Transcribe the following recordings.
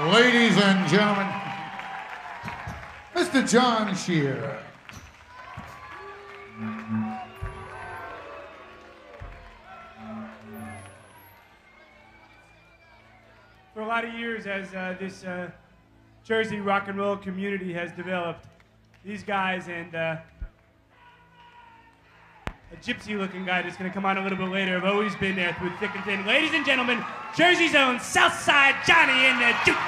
Ladies and gentlemen, Mr. John Shearer. For a lot of years, as this Jersey rock and roll community has developed, these guys and a gypsy-looking guy that's going to come on a little bit later have always been there through thick and thin. Ladies and gentlemen, Jersey's own Southside Johnny and the Dukes.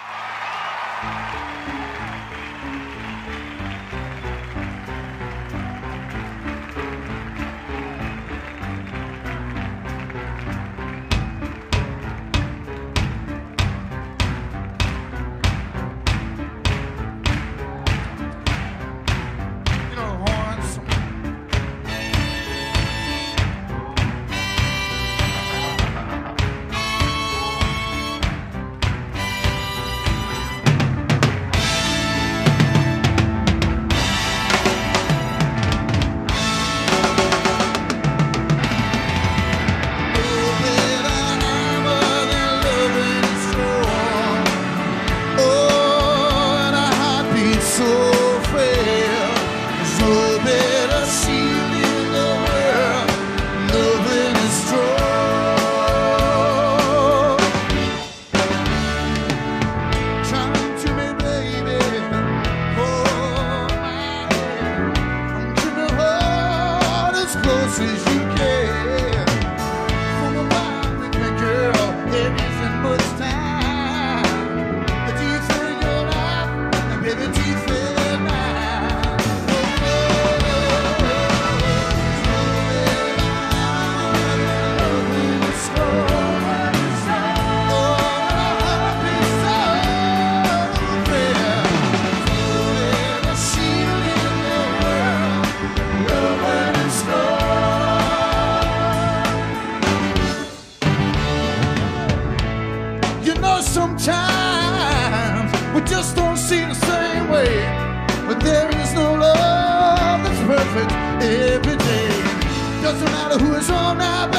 Sometimes we just don't see the same way, but there is no love that's perfect every day. Doesn't matter who is wrong now,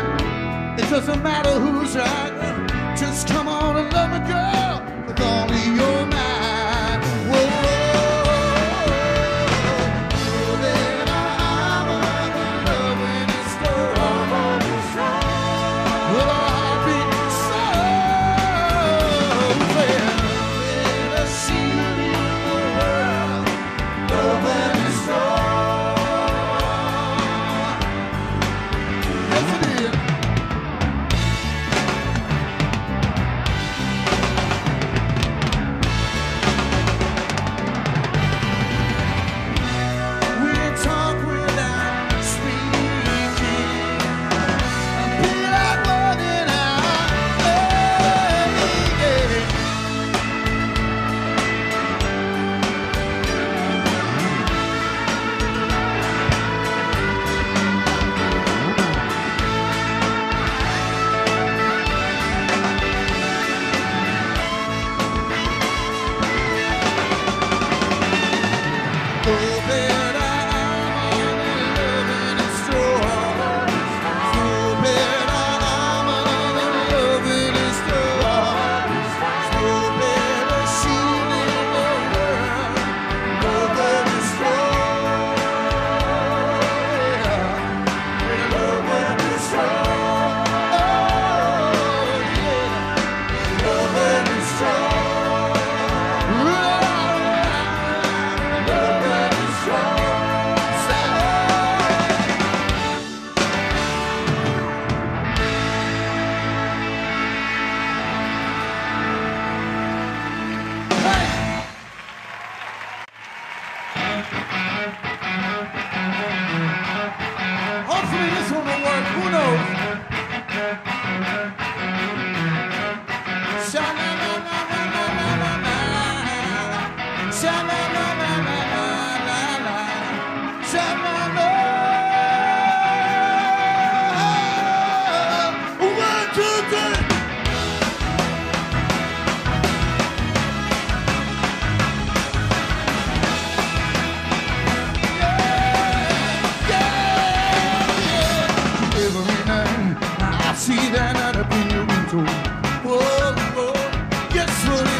baby. It doesn't matter who's right. Just come on and love me, girl, with only your mind. Whoa. See that up in your window. Whoa, whoa, yes,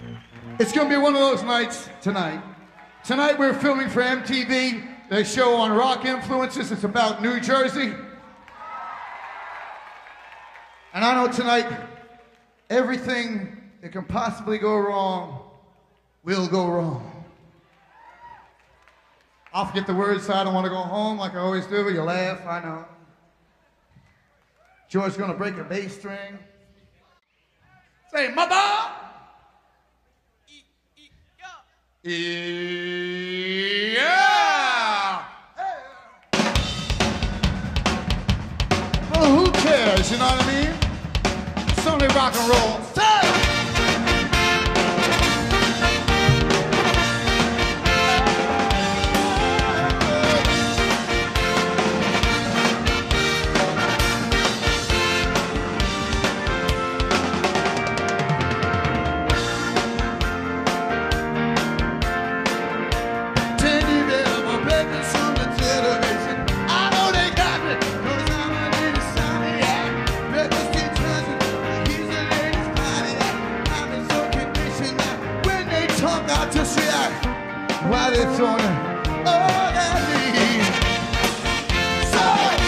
It's gonna be one of those nights tonight. Tonight we're filming for MTV. They show on Rock Influences. It's about New Jersey. And I know tonight, everything that can possibly go wrong will go wrong. I'll forget the words, so I don't want to go home like I always do. You laugh, I know. George's gonna break a bass string. Say, mother! Yeah! Well, who cares, you know what I mean? It's only rock and roll. Why they throwing all at me? So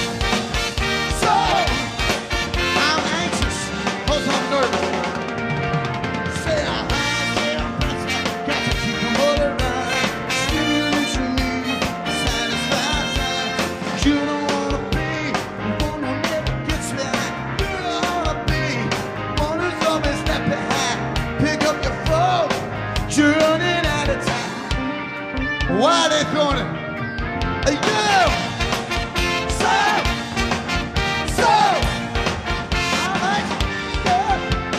I'm anxious, cause I'm nervous. Say I'm got to keep them all around. Stimulation need, satisfaction. You don't wanna be one who never gets behind. You don't wanna be one who's always left behind. Pick up your phone, you're running out of time. Why they throwing it? Yeah! So, I'm anxious. Yeah.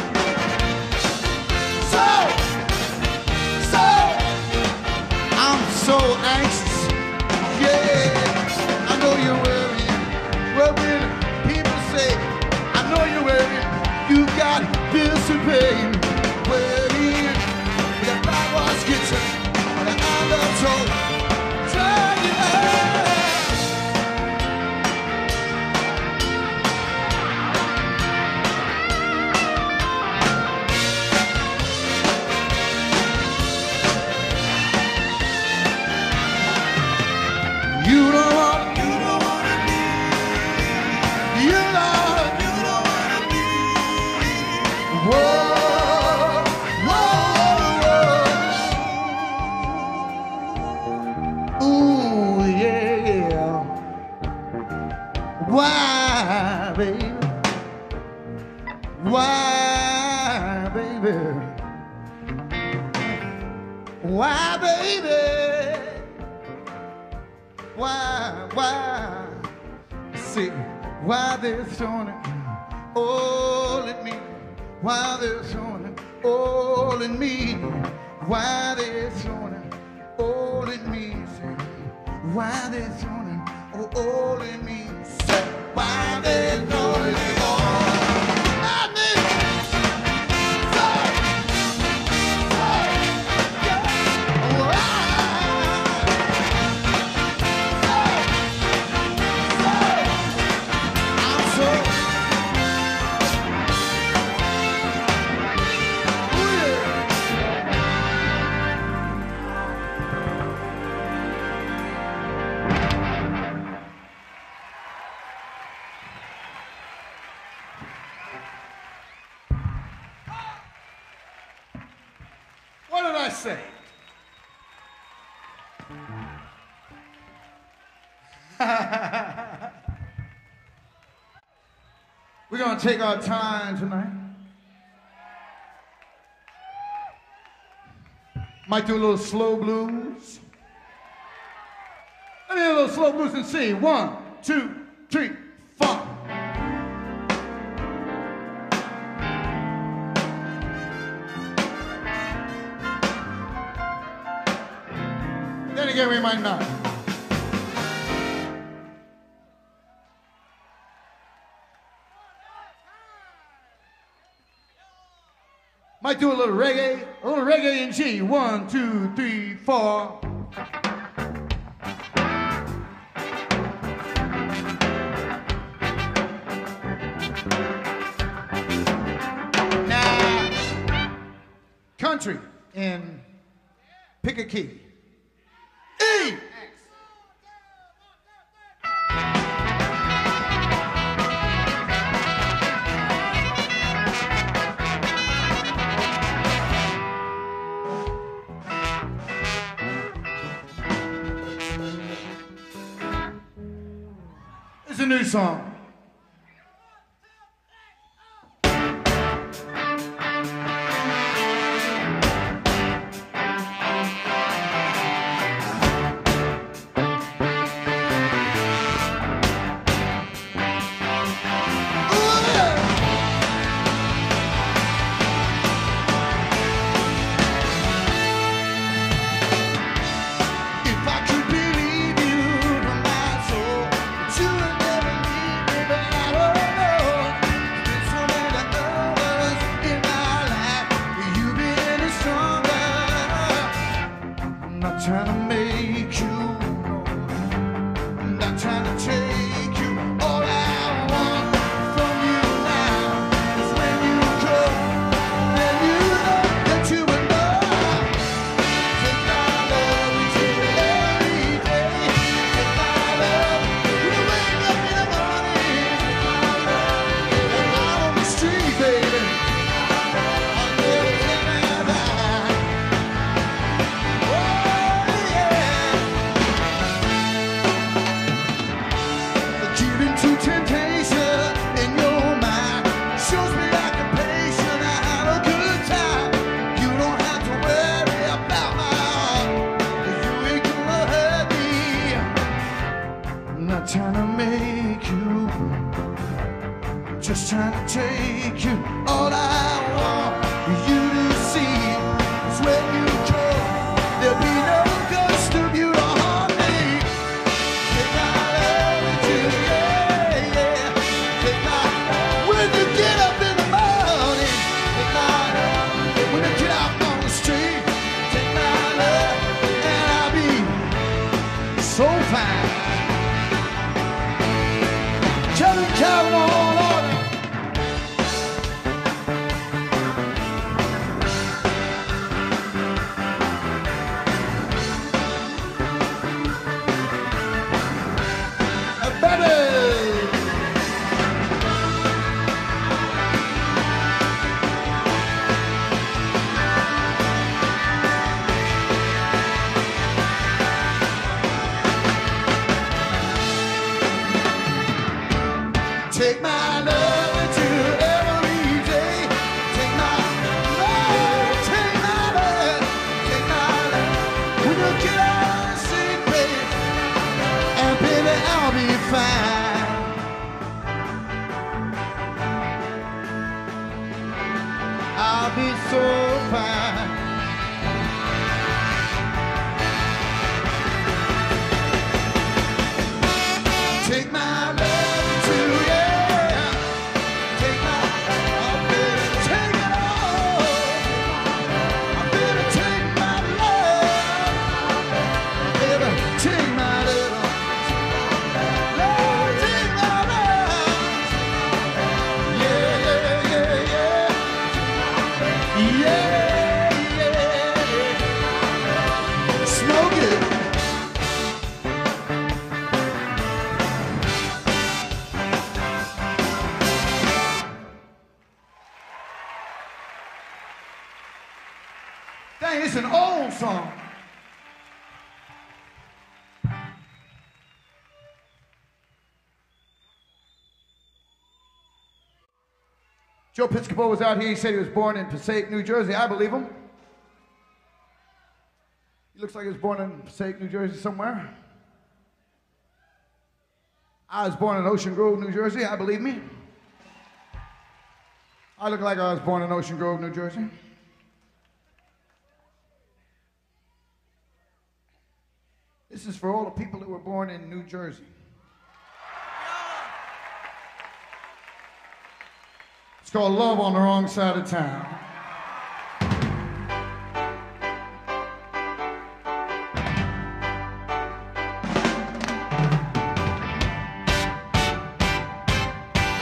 I'm so anxious. Yeah, I know you're worried. Well, when people say, I know you're worried, you got bills to pay. Worried, your back was kitchen. Why, baby? Why, baby? Why, baby? Why? See, why they're throwing it all at me? Why they're throwing it all at me? Why they're throwing it all at me? See, why they're throwing it all at me? Why they throwing it all at me? What did I say? We're gonna take our time tonight. Might do a little slow blues. Let me hear a little slow blues and see. 1, 2, 3, 4. Then again, we might not. Might do a little reggae in G. 1, 2, 3, 4. country and pick a key. E! It's a new song. Trying to make you, I'm not trying to take you. All I want from you now is when you come, then you know that you will know. Take my love into every day. Take my love when you wake up in the morning. And out on the street, baby, I'll never take my back. To temptation in your mind shows me like a patient. I had a good time. You don't have to worry about my heart. You ain't gonna hurt me. I'm not trying to make you, I'm just trying to take you. All I want you to see is when you come, there'll be no ghost of you to haunt me. Take my love into you. When you get up in the morning, take my love. When you get out on the street, take my love, and I'll be so fine. Kevin Carroll on order. Betty. Take my love into every day. Take my love, take my love, take my love. When you get on the street, baby, and baby, I'll be fine. I'll be so fine. Take my love. Dang, it's an old song. Joe Piscopo was out here. He said he was born in Passaic, New Jersey. I believe him. He looks like he was born in Passaic, New Jersey somewhere. I was born in Ocean Grove, New Jersey. I believe me. I look like I was born in Ocean Grove, New Jersey. This is for all the people that were born in New Jersey. It's called Love on the Wrong Side of Town.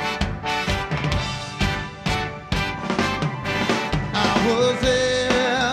I was there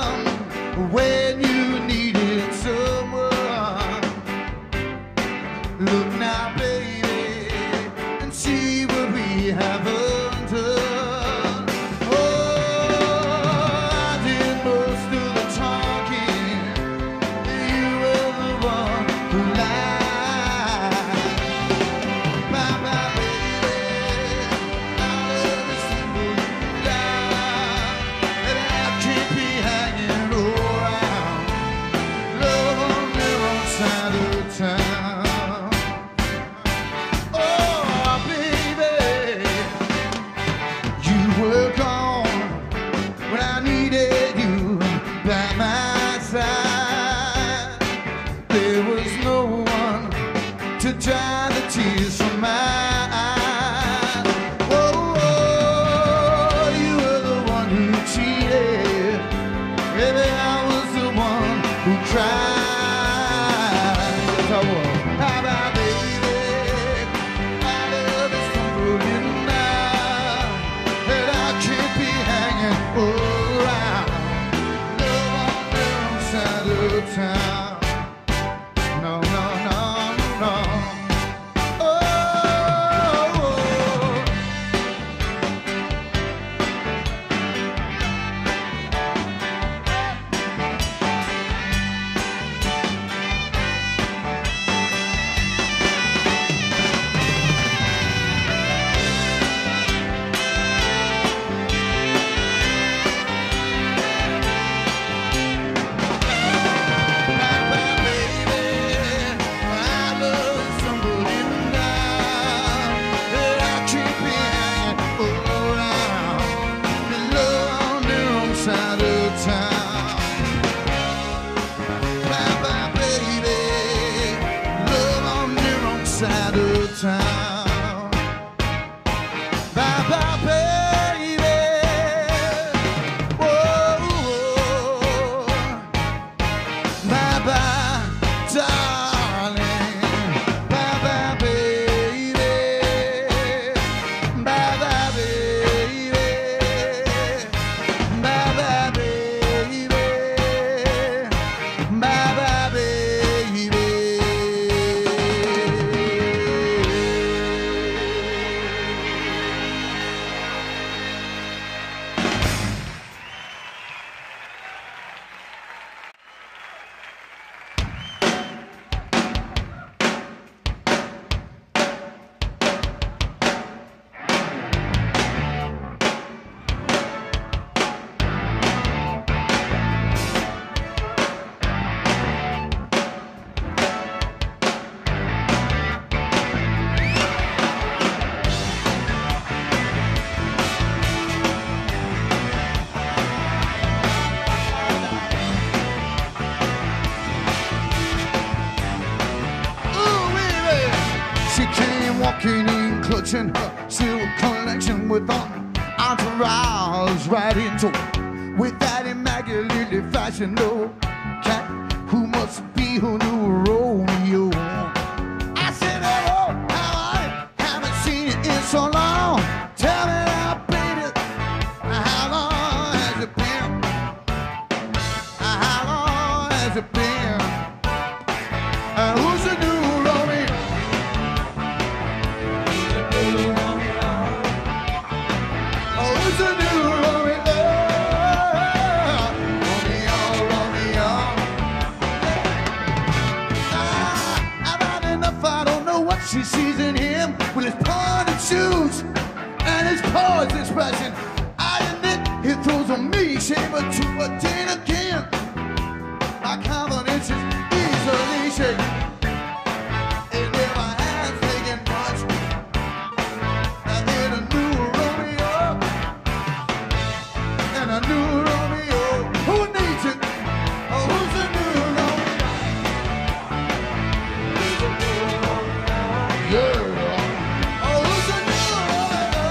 town. No, no, no, no. Oh, town. Bye bye, baby. Whoa, bye bye, darling. Bye bye, baby. Bye bye, baby. Bye bye, baby. Bye bye, baby. She came walking in, clutching her silver collection with her entourage right into it. With that immaculately fashioned old cat who must be her new Romeo. I said, hello, how are you? Haven't seen you in so long. Tell me now, baby, how long has it been? How long has it been? Who's the new Romeo? Who's the new Romeo? Romeo, Romeo. I've had enough, I don't know what she sees in him. With his pointed shoes and his poised expression, I admit he throws a me shaper to a tin again. My confidence is easily shaken. And if my hands taking much, I hit a new Romeo. And a new Romeo. Who needs it? Oh, who's the new Romeo? Yeah. Oh, who's the new Romeo?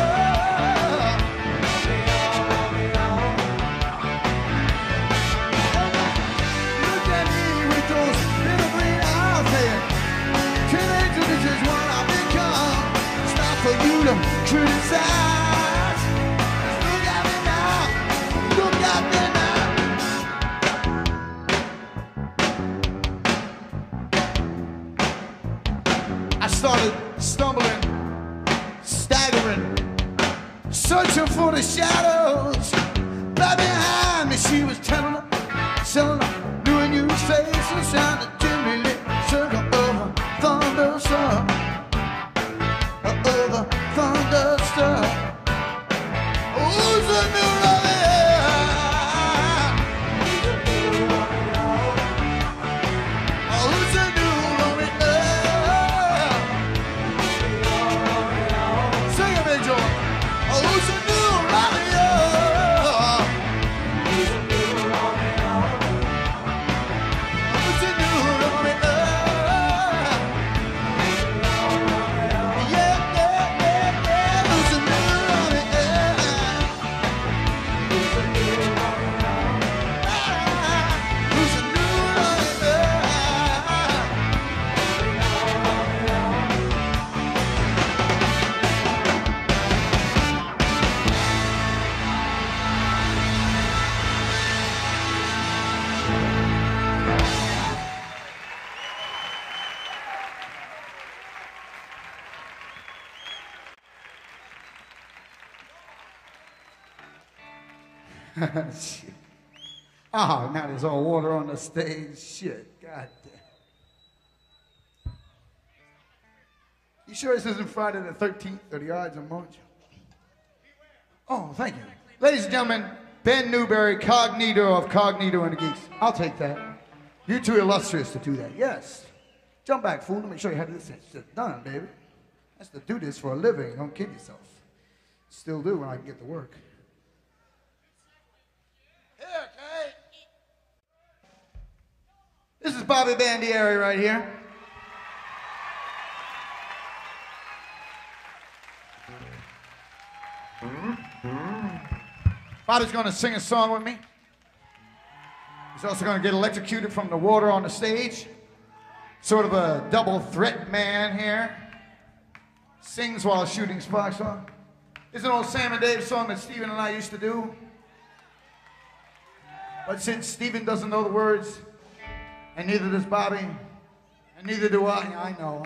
Look at me with those little green eyes saying, teenage bitch is what I become. It's not for you to criticize. Look at me now. Look at me now. I started stumbling, staggering, searching for the shadows. Right behind me, she was telling her, new and used faces and a dimly lit circle of a thunderstorm. Of a thunderstorm. Who's the new Romeo? Oh, who's the new Romeo? Sing it, Big Joe. Oh, who's the new Romeo? Who's the new Romeo? Who's the new Romeo? Yeah, yeah, yeah, yeah. Who's the new Romeo? Shit. Oh, now there's all water on the stage. Shit, god damn. You sure this isn't Friday the 13th or the odds of Mojo? Oh, thank you. Ladies and gentlemen, Ben Newberry, Cognito of Cognito and the Geeks. I'll take that. You're too illustrious to do that. Yes. Jump back, fool. Let me show you how this is done, baby. That's to do this for a living. Don't kid yourself. Still do when I can get to work. Here, okay. This is Bobby Bandieri right here. Bobby's going to sing a song with me. He's also going to get electrocuted from the water on the stage. Sort of a double threat man here. Sings while shooting sparks off. It's an old Sam and Dave song that Stephen and I used to do. But since Stephen doesn't know the words, and neither does Bobby, and neither do I. I know.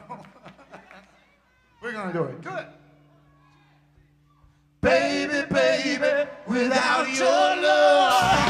We're going to do it. Good. Baby, baby, without your love.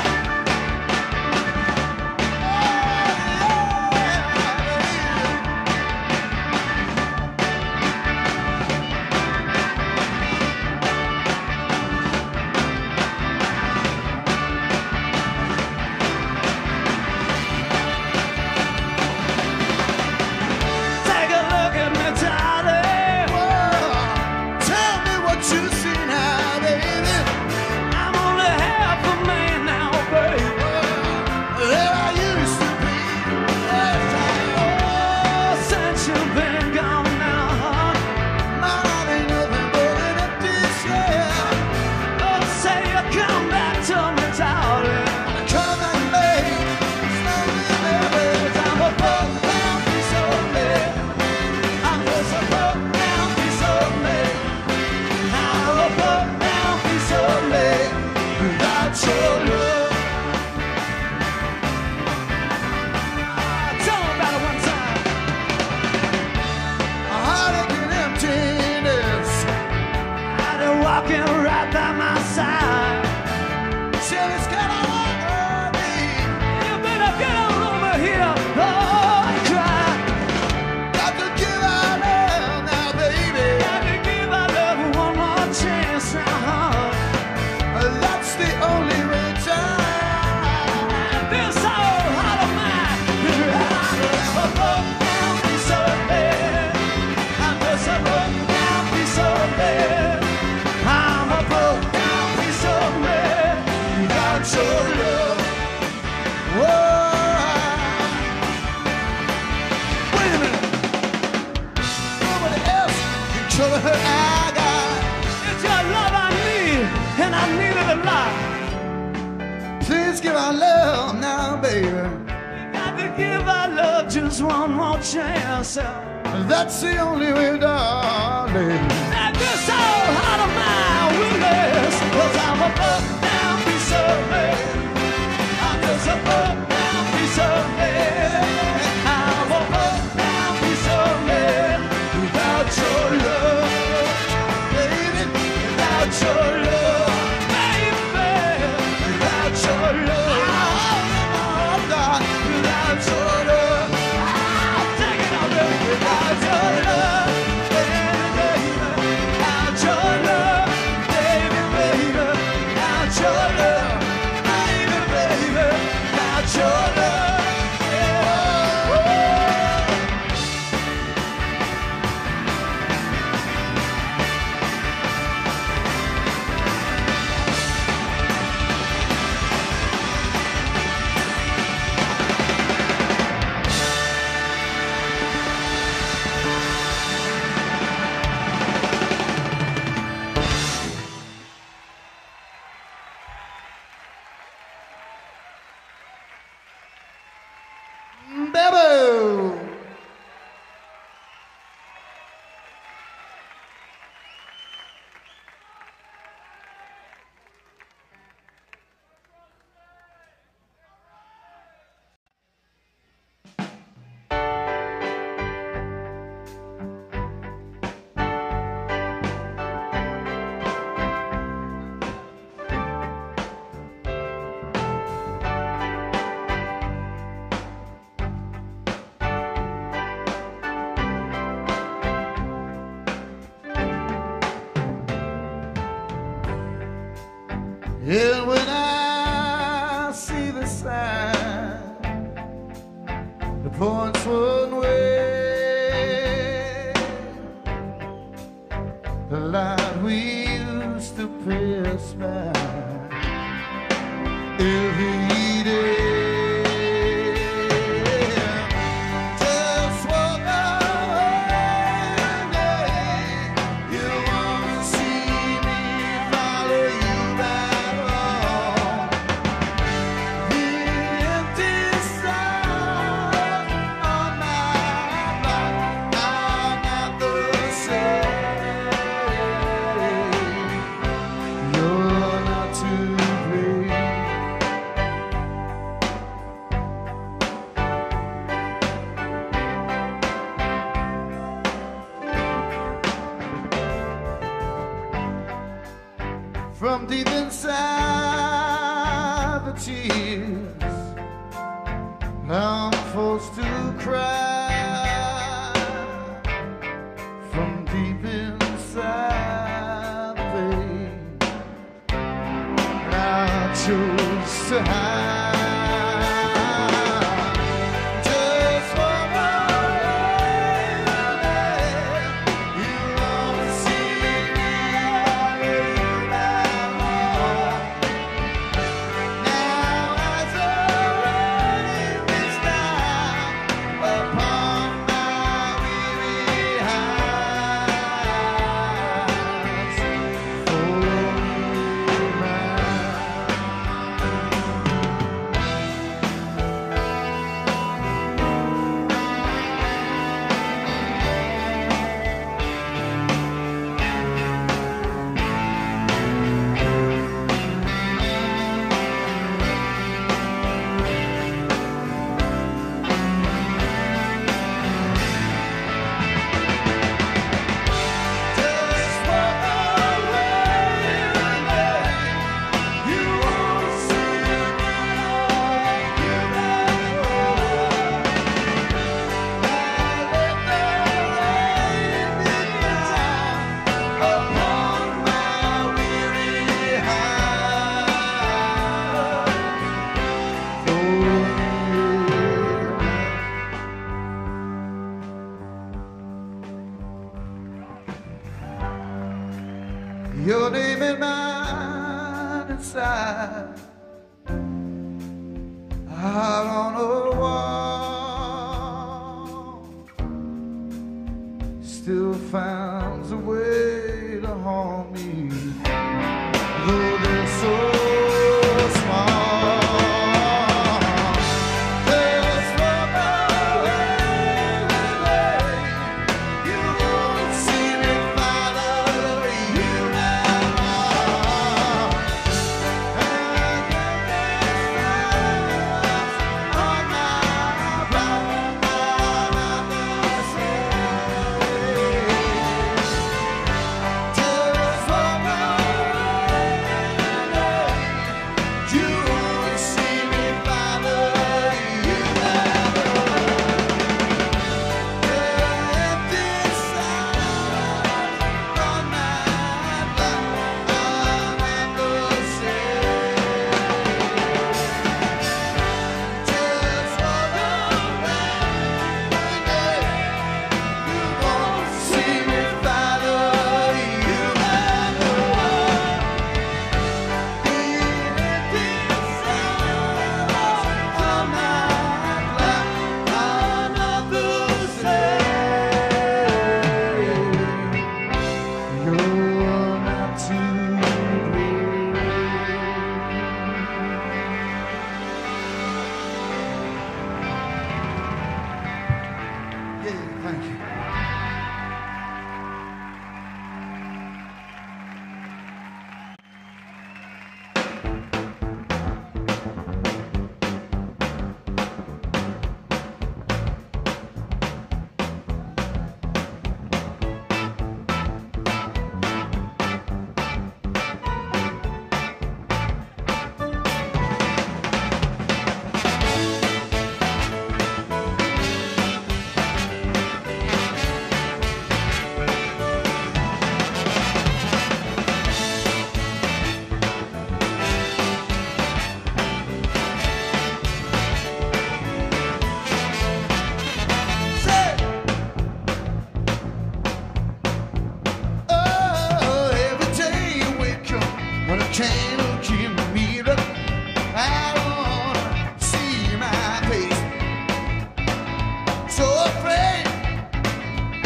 Please give our love now, baby. We got to give our love just one more chance. That's the only way, darling. And this old heart of mine will last. 'Cause I'm a broke down piece of man. I'm just a broke down piece of man. I'm a broke down piece of man. Without your love, baby, without your love. Your love, oh God, without your love, I'm taking all the without your love, baby, without your love, baby, without points one way. The light we used to pass by every day. Just walk away. You wanna see me follow you back home. The empty stars on my block are not the same. You're not to blame. From deep inside the tears, I'm forced to cry. From deep inside the pain, I choose to hide. Just walk away. You won't see me follow you back home. Now as the rain beats down upon my weary eyes, follow me back.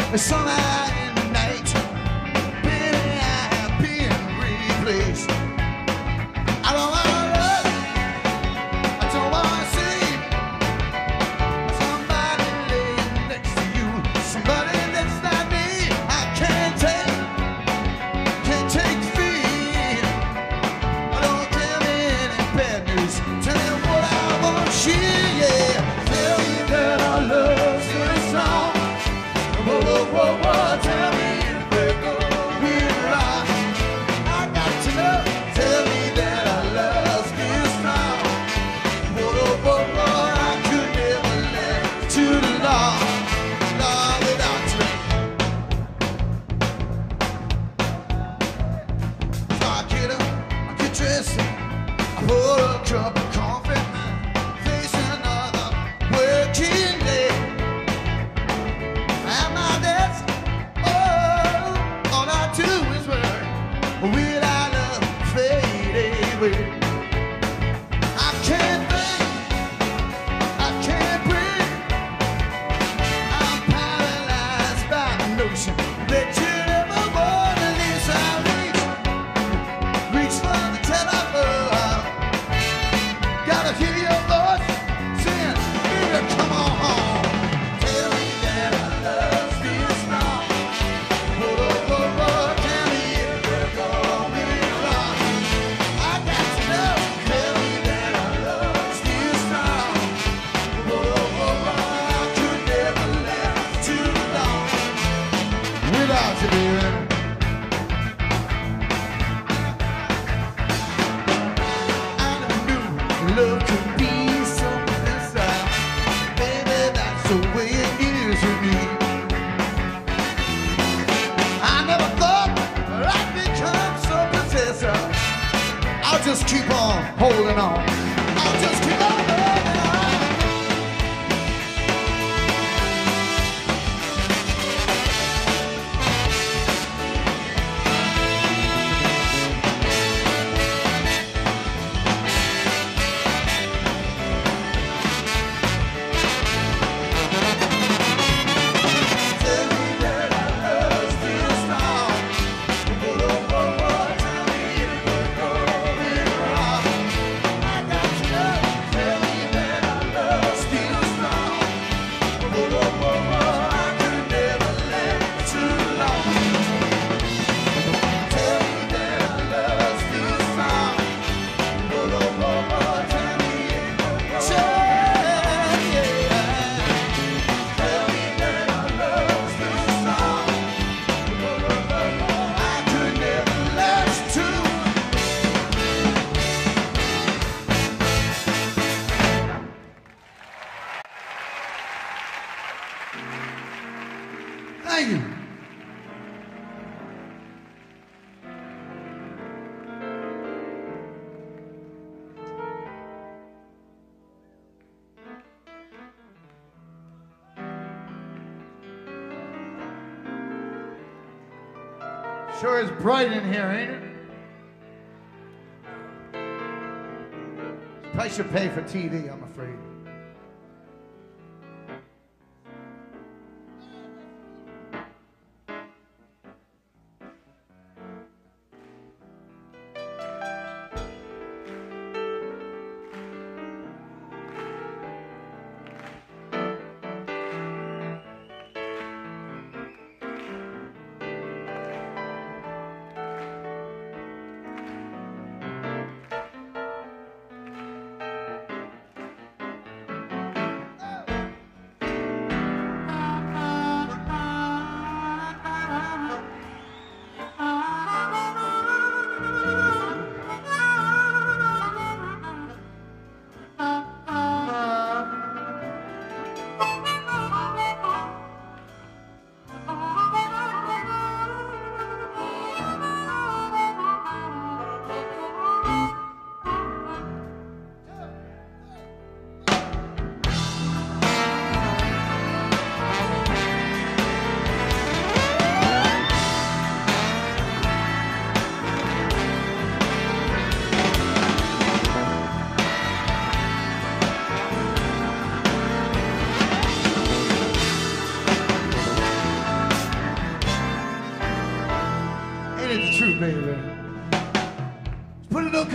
somehow in the night, baby, I have been replaced. I don't want to look, I don't want to see somebody laying next to you, somebody that's not me. I can't take defeat. I don't tell me any bad news, tell me what I want to hear, yeah. Tell me that our love's still strong. Whoa, whoa, whoa, whoa, tell me if we're going wrong. I got to know. Tell me that our love's still strong. Whoa, whoa, whoa, whoa, I could never let to the law without you. So I get up, I get dressed, I pour a cup of coffee, face another working day. At my desk, oh, all I do is work. Will I love fade away? I can't think, I can't breathe. I'm paralyzed by the notion that you never want to leave. So I reach for the telephone. Gotta hear your voice saying, baby, come on home. Tell me that our love's still strong. Whoa, whoa, whoa, whoa, tell me if we're going wrong. I got to know. Tell me that our love's still strong. Whoa, whoa, whoa, I could never last too long without you, baby. I knew love could be something inside. Baby, that's the way it is with me. I never thought I'd become so possessive. I'll just keep on holding on. I'll just keep on holding on. Tell me that our love's still strong. Whoa, whoa, whoa, tell me if we're going wrong. I got to know. Tell me that our love's still strong. Whoa, whoa, whoa, whoa, I could never let too long. Tell me that our love's still strong. Whoa, whoa, whoa, whoa, tell me if we're going wrong. Tell me that our love's still strong. Whoa, whoa, whoa, whoa, I could never last too. Thank you. Sure is bright in here, ain't it? Price you pay for TV, I'm afraid.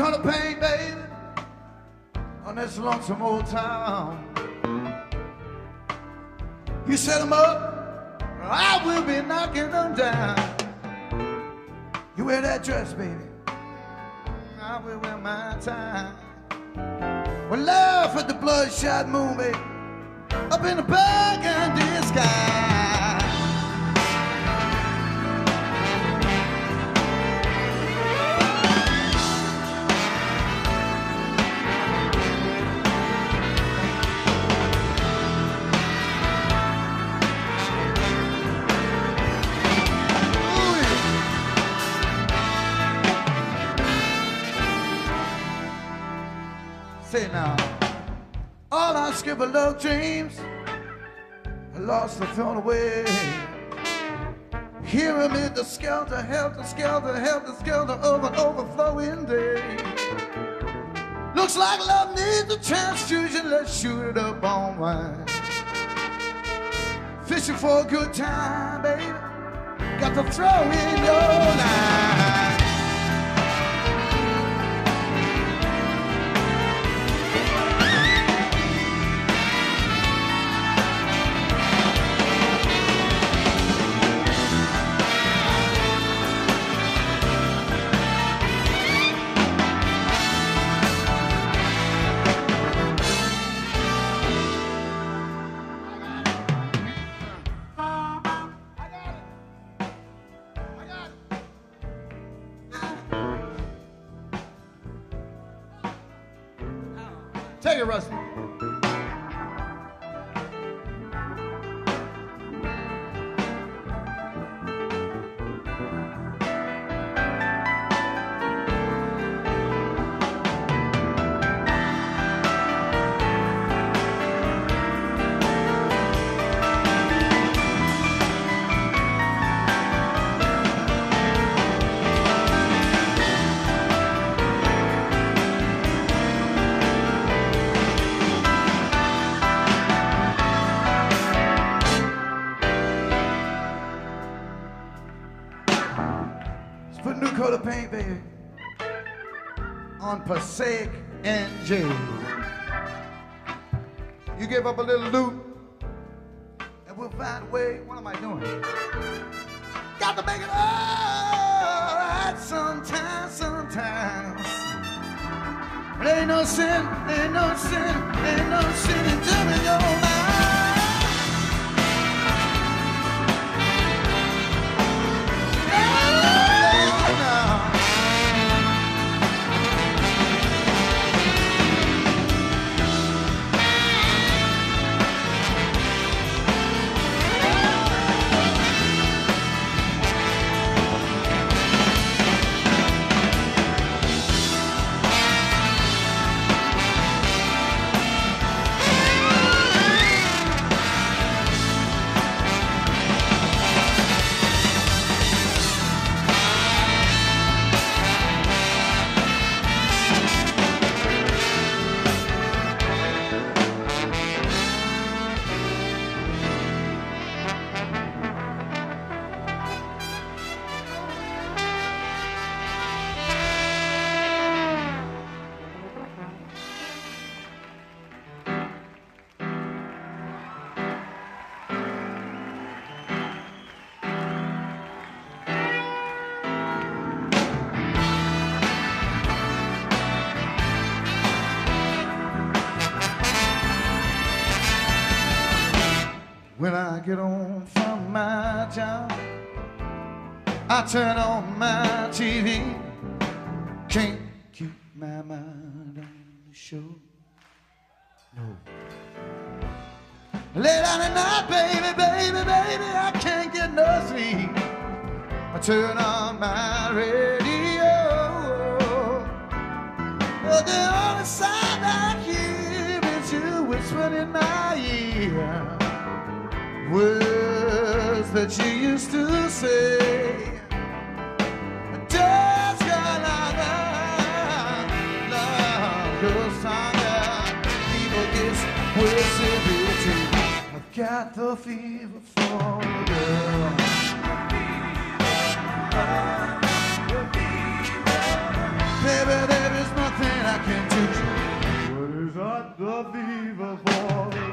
color paint, baby, on this lonesome old town. You set them up, I will be knocking them down. You wear that dress, baby, I will wear my tie. We'll laugh at the bloodshot moon, baby, up in the burgundy sky. Say now, all our skipper love dreams, I lost and thrown away. Here amid the skelter, helter skelter, helter skelter of an overflowing day. Looks like love needs a transfusion, let's shoot it up on wine. Fishing for a good time, baby, got to throw in your line. Take it, Rusty. Put new coat of paint, baby, on Passaic NJ. You give up a little loot, and we'll find a way. What am I doing? Got to make it all right sometimes, sometimes. But ain't no sin, ain't no sin, ain't no sin in doing your mind. When I get home from my job, I turn on my TV. Can't keep my mind on the show. No. Late out at night, baby, baby, baby, I can't get no sleep. I turn on my radio, but the only sound I hear is you whispering in my ear. Words that you used to say, just gonna love your song. People get worse every day. I've got the fever for a girl. Baby, there is no got the fever for me.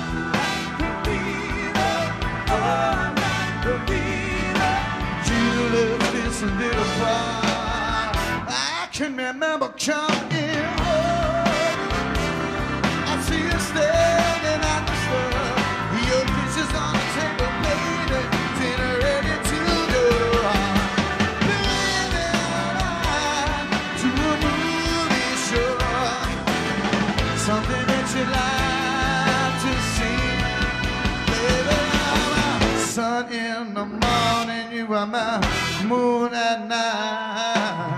You left this little bar. I can remember coming in. I see you standing at the store. Your dishes on the table, baby. Dinner ready to go. Been to a movie show. Something that you like to see. Baby, I'm a sun in the morning. You are my moon at night.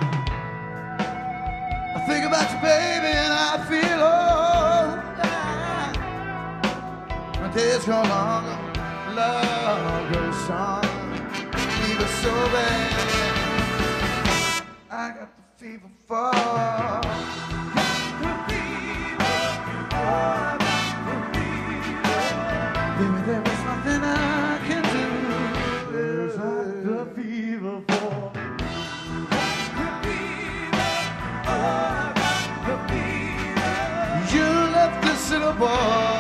I think about you, baby, and I feel alright. My days go long, love goes on. Fever so bad, I got the fever for. Baby, there is nothing I can do. There's the fever for. You left this little boy.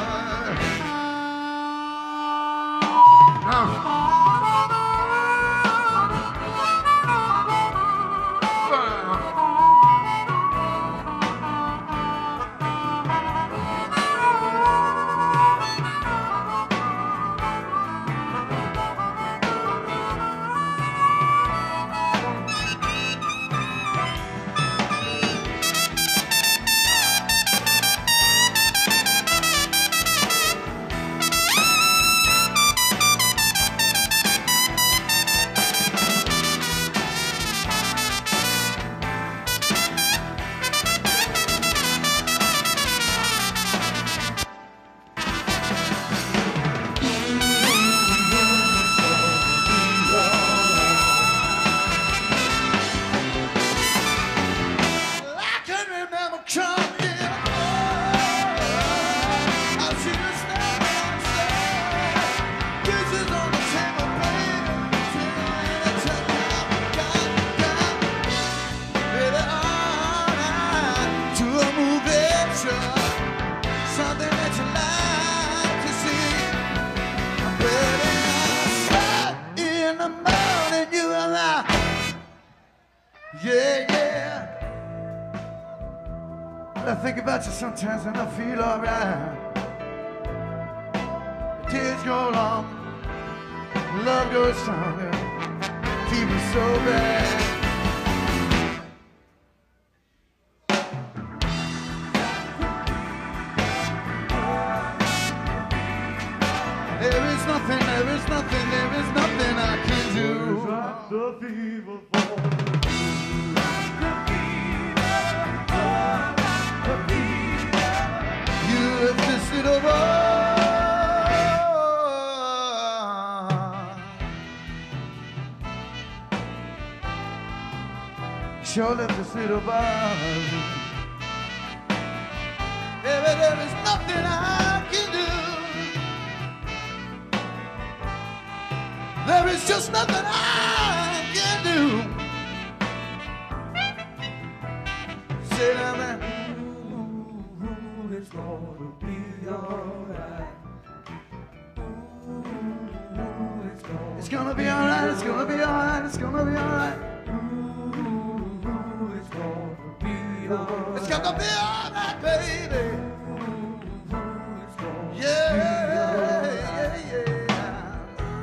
Yeah, yeah. I think about you sometimes and I feel alright. Days go long, love goes stronger, fever so bad. There is nothing I can do. The fever for. You left this little boy. Sure left this little boy. Baby, there is nothing I can do. There is just nothing I can do. Say now, man. It's gonna be alright. It's gonna be alright. It's gonna be alright. It's gonna be alright. It's gonna be alright, baby. Yeah, yeah, yeah.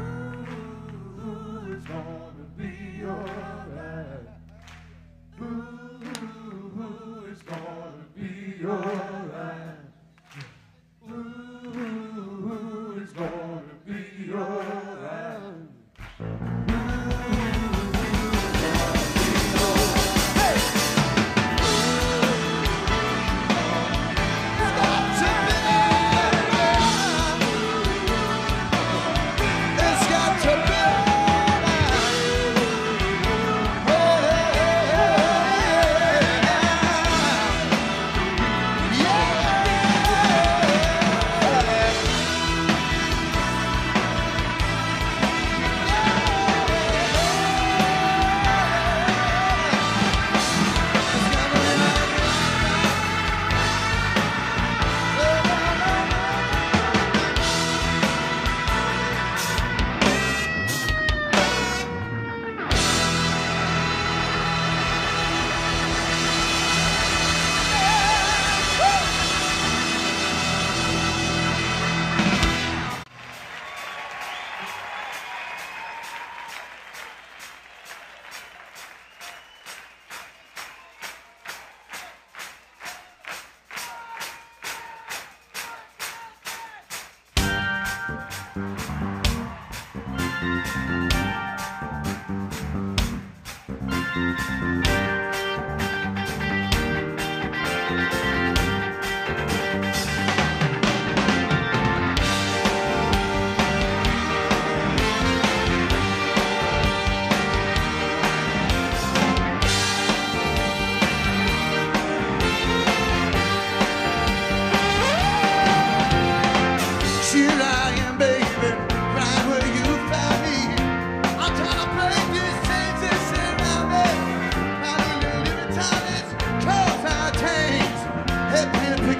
It's gonna be alright. It's gonna be alright. It's gonna be alright. Hey!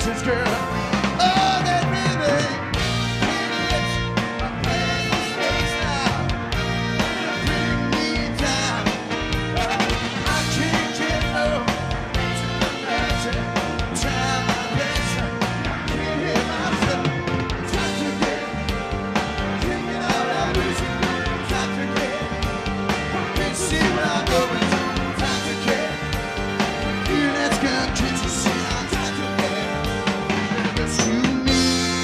kisses, girl. Oh, that really hits my precious face now. Bring me down. I can't get low to the mountain. Try my best. Can't hear myself. Time to get. Can't get out of this. Time to get. Can't see where I'm going. Time to get. You that's gonna get you see. Time to get. Rescue me.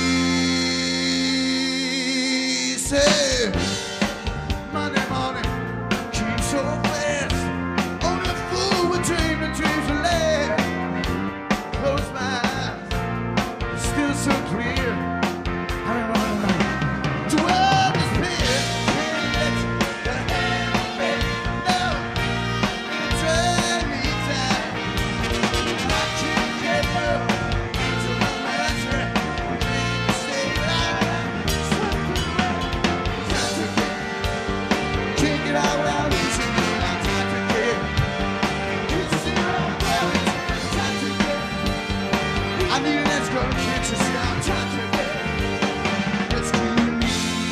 Say, Monday morning came so fast. Only a fool would dream the dreams of last. Close my eyes, it's still so clear. I remember to understand. Can't let the hand me know. Drag me down. I can't get up to the mattress. Stay alive. Time to get. Can't get out without losing you. Now time to get. Can't see what I'm having. Time to get. I need an extra kiss. It's now time to get. Rescue me.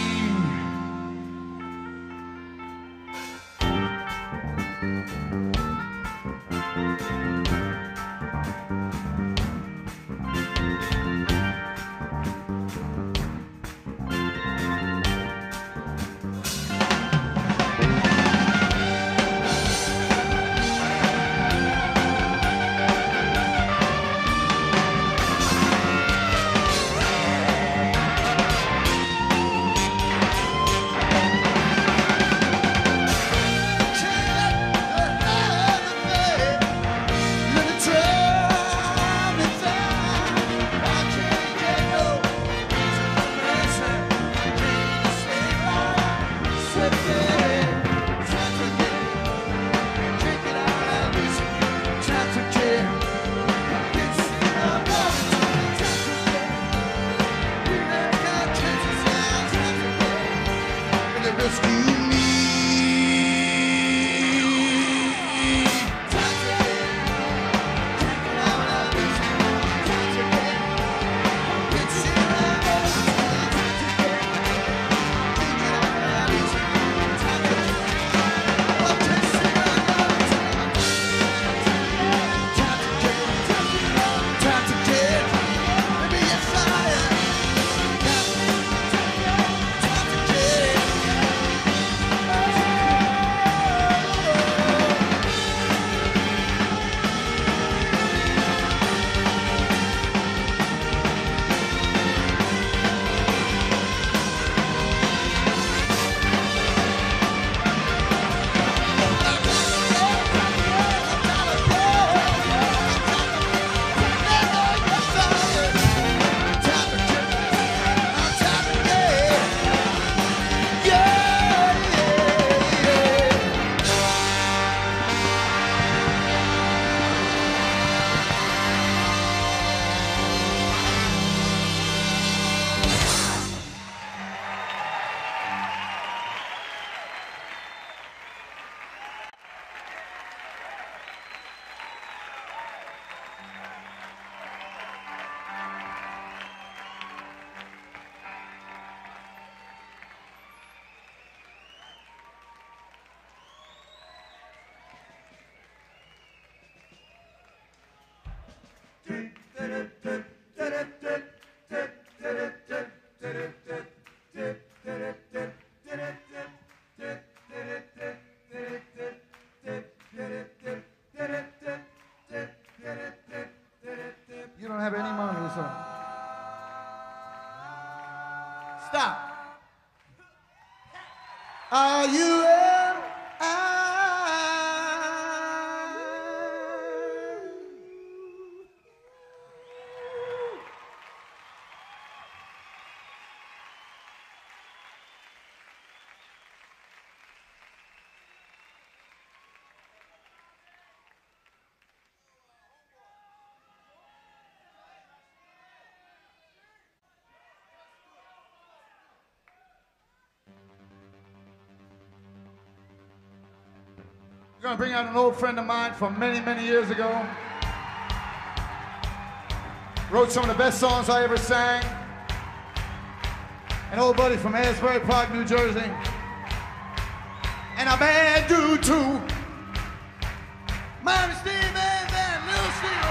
Rescue me. Time to get. Can't get out without losing you. Time to get. Can't see where I'm going. Time to get. Can't get out without losing you. Time to get. I can't see where I'm going. Time to get. Time to get. Maybe yes I am. Time to get. You don't have any money, so stop. Are you in? I'm going to bring out an old friend of mine from many, many years ago. Wrote some of the best songs I ever sang. An old buddy from Asbury Park, New Jersey. And a bad dude too. Miami Steve and Little Steve.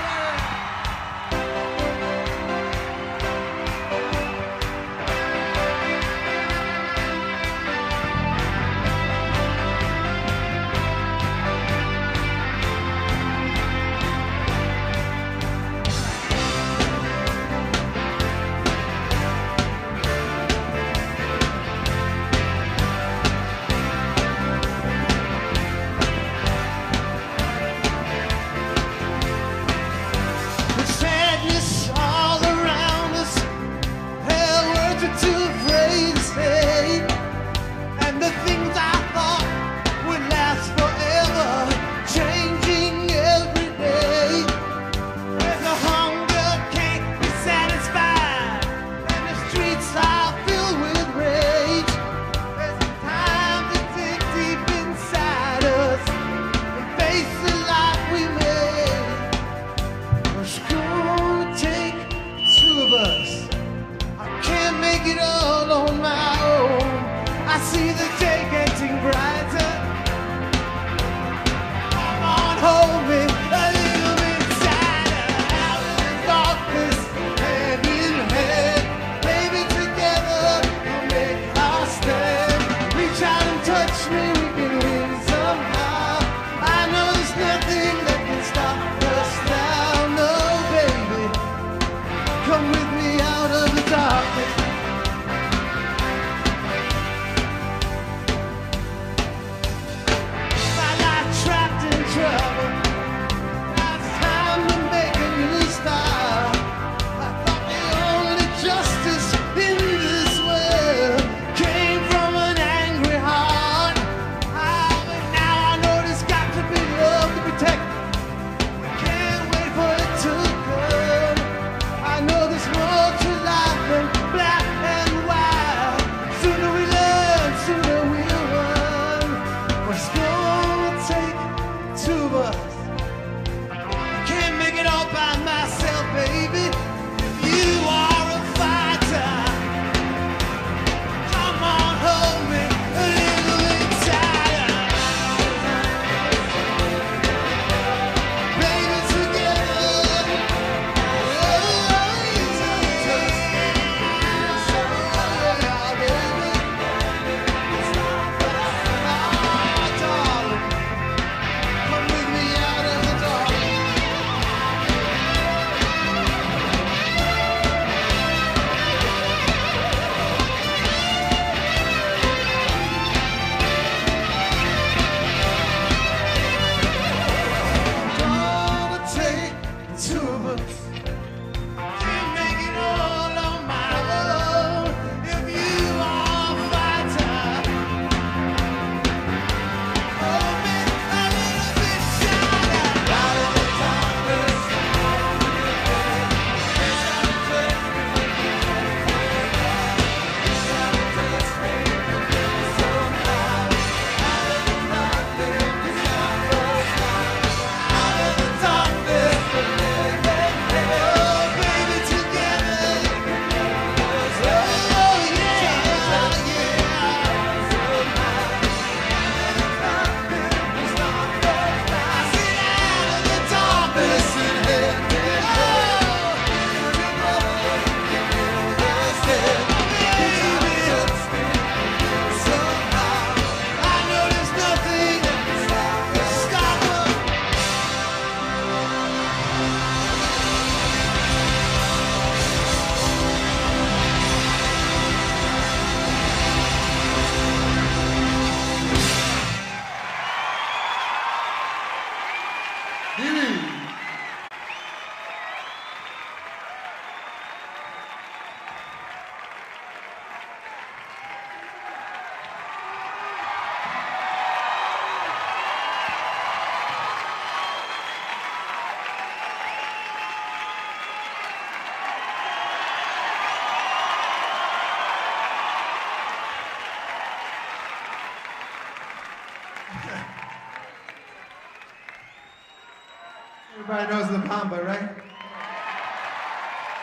Everybody knows La Bamba, right?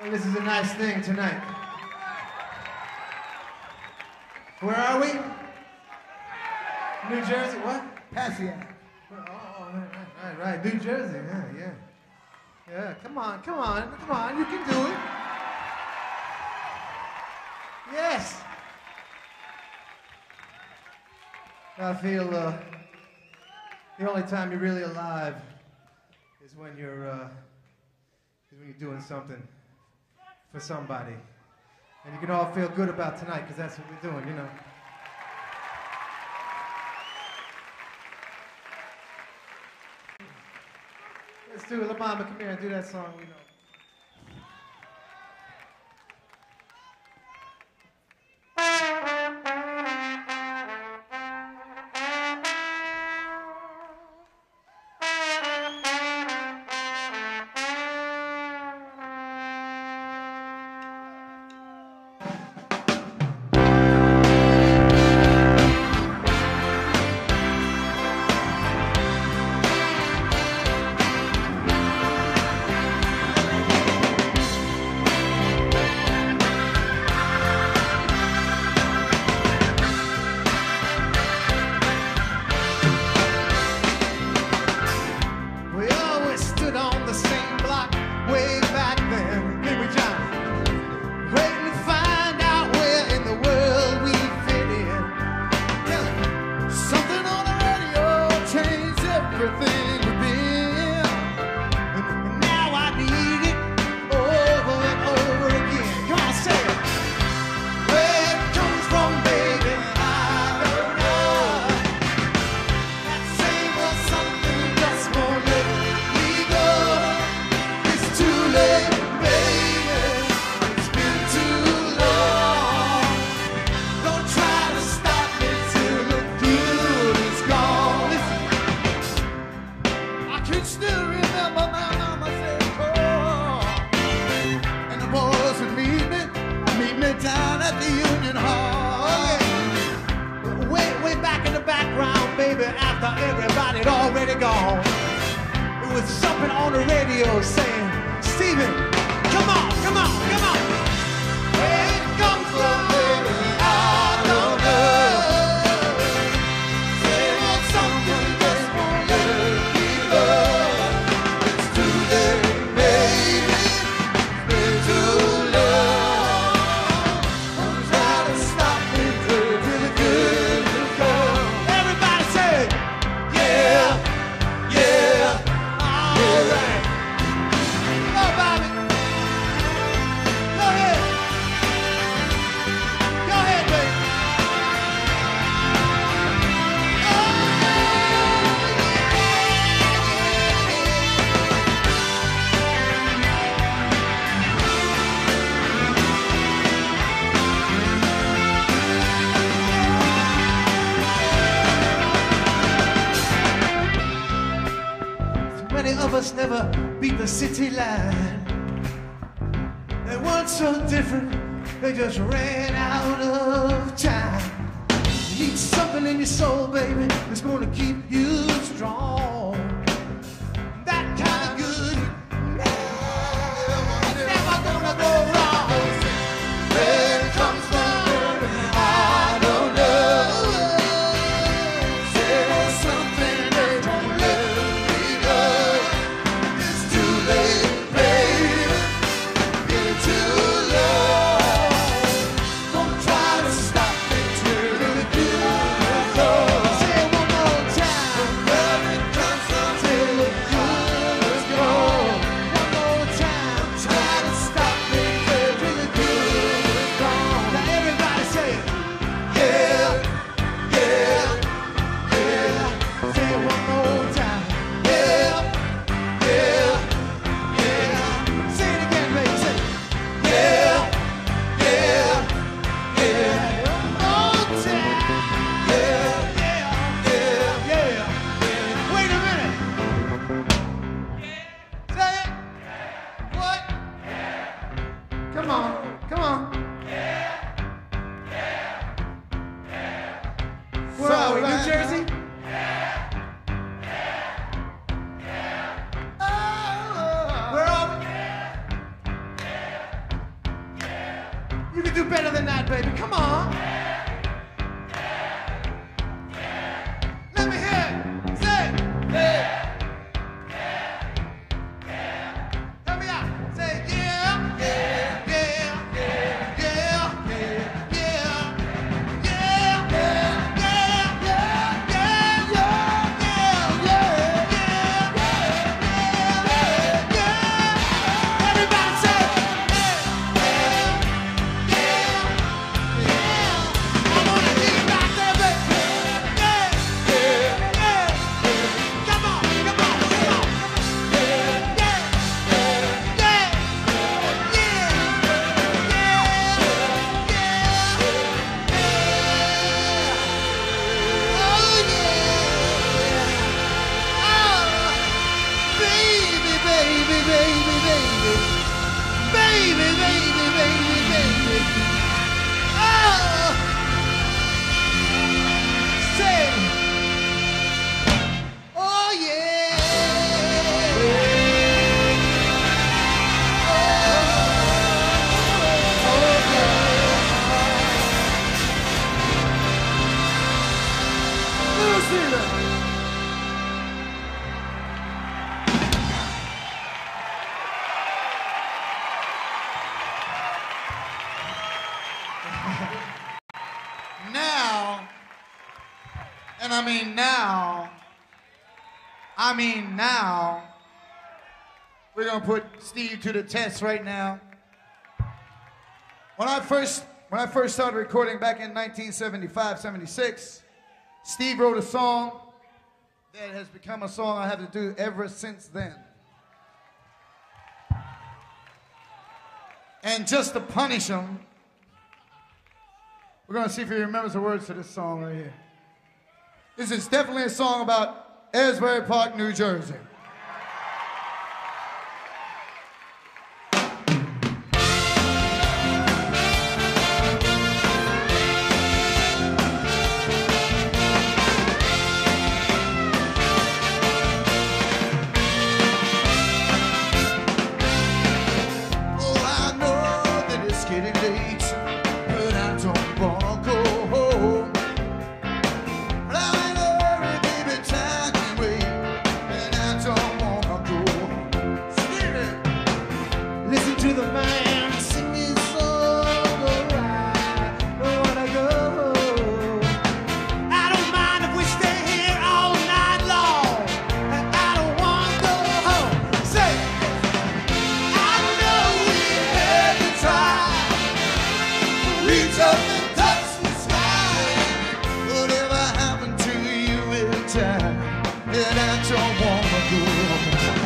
Well, this is a nice thing tonight. Where are we? New Jersey, what? Passiac. Oh, right. New Jersey, yeah. Yeah, come on, you can do it. Yes. I feel the only time you're really alive is when you're doing something for somebody. And you can all feel good about tonight, because that's what we're doing, you know. Let's do it. La Mama, come here and do that song we know. Never beat the city line. They weren't so different, they just ran out of time. You need something in your soul, baby, that's gonna keep you strong. That kind of good, never gonna go wrong. Where it comes from, I don't know. There's something that won't let me go. Come baby. Come on. Let me hear it. Say it. Yeah. Help me out. Say yeah, yeah, yeah, yeah, yeah, yeah, yeah, yeah, yeah, yeah, yeah, yeah, yeah, yeah, yeah, yeah. Everybody say yeah, yeah, yeah, yeah. I wanna hear you right there, baby. Yeah, yeah, yeah, yeah. Come on, come on, come on. Yeah, yeah, yeah, yeah, yeah, oh yeah, oh baby, baby, baby, baby, baby, baby, baby, baby, oh say, oh yeah, Little Steven. Now, and I mean now, we're gonna put Steve to the test right now. When I first started recording back in 1975, 76, Steve wrote a song that has become a song I have to do ever since then. And just to punish him, we're gonna see if he remembers the words to this song right here. This is definitely a song about Asbury Park, New Jersey. Oh, I know that it's getting late, but I don't wanna go home. But I know, baby, time can wait, and I don't wanna go home. Sing it. Listen to the man sing his song, I don't wanna go. I don't mind if we stay here all night long, and I don't wanna go home. Say, I know we had to try, reach up and touch the sky. Whatever happened to you in time, and I don't wanna go home.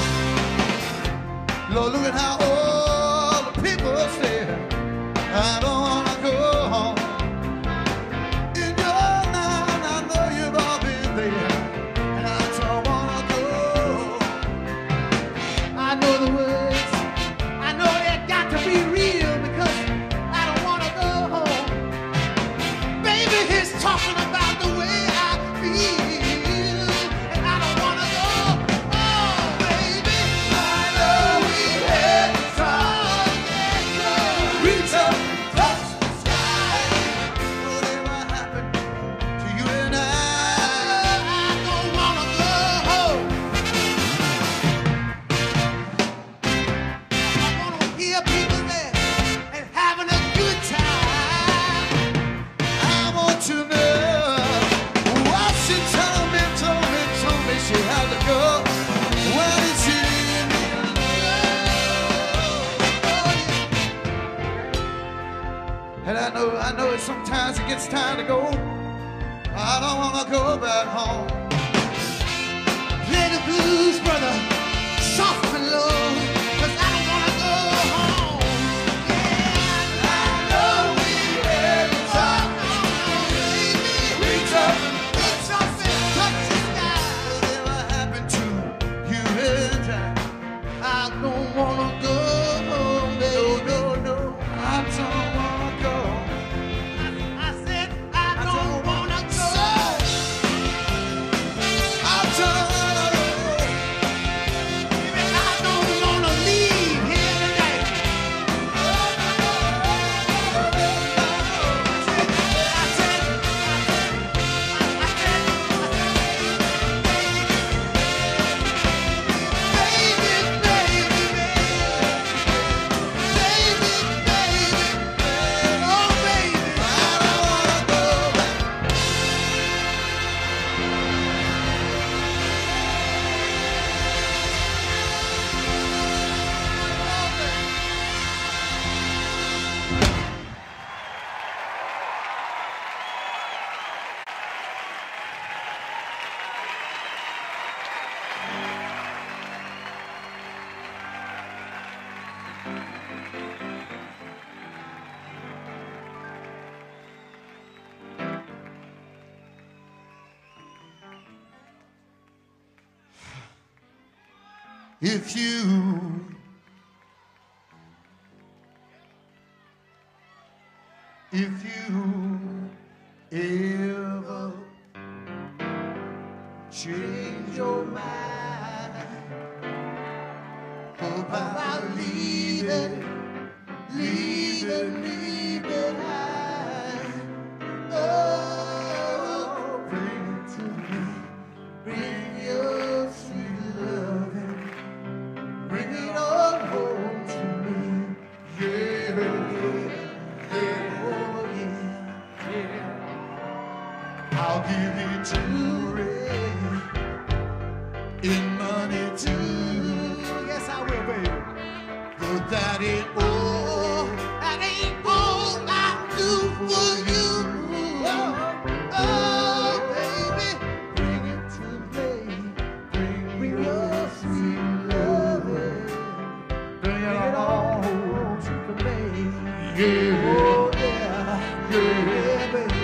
Lord, look at how all the people stare. I don't wanna go home. In your mind, I know you've all been there, and I don't wanna go. I know the words, I know they got to be real because I don't wanna go home. Baby, he's talking about the way I feel, and I don't wanna go. Oh, baby, I know we had to try, reach up and touch the sky. Whatever happened to you and I don't wanna go home. I wanna hear people there and having a good time. I want to know why she told me she had to go. Why did she leave me alone? And I know it sometimes it gets time to go. I don't wanna go back home. Play the blues, brother, soft and low, 'cause I don't wanna go home. Yeah, I know we had to talk, baby. Reach up and touch the sky. Whatever happened to you and I don't wanna go home, baby. No, no, I don't wanna go. I said I don't wanna go. I don't wanna go. If you ever change your mind about leaving behind, oh, bring it to me, bring your sweet loving, bring it all home to me, yeah, yeah, oh yeah. I'll give it to Ray in money too. Yes, I will, baby. But that ain't all I do for you. Oh, baby, bring it to me. Bring your sweet loving. Bring it all to me. Yeah, oh, yeah, yeah, baby.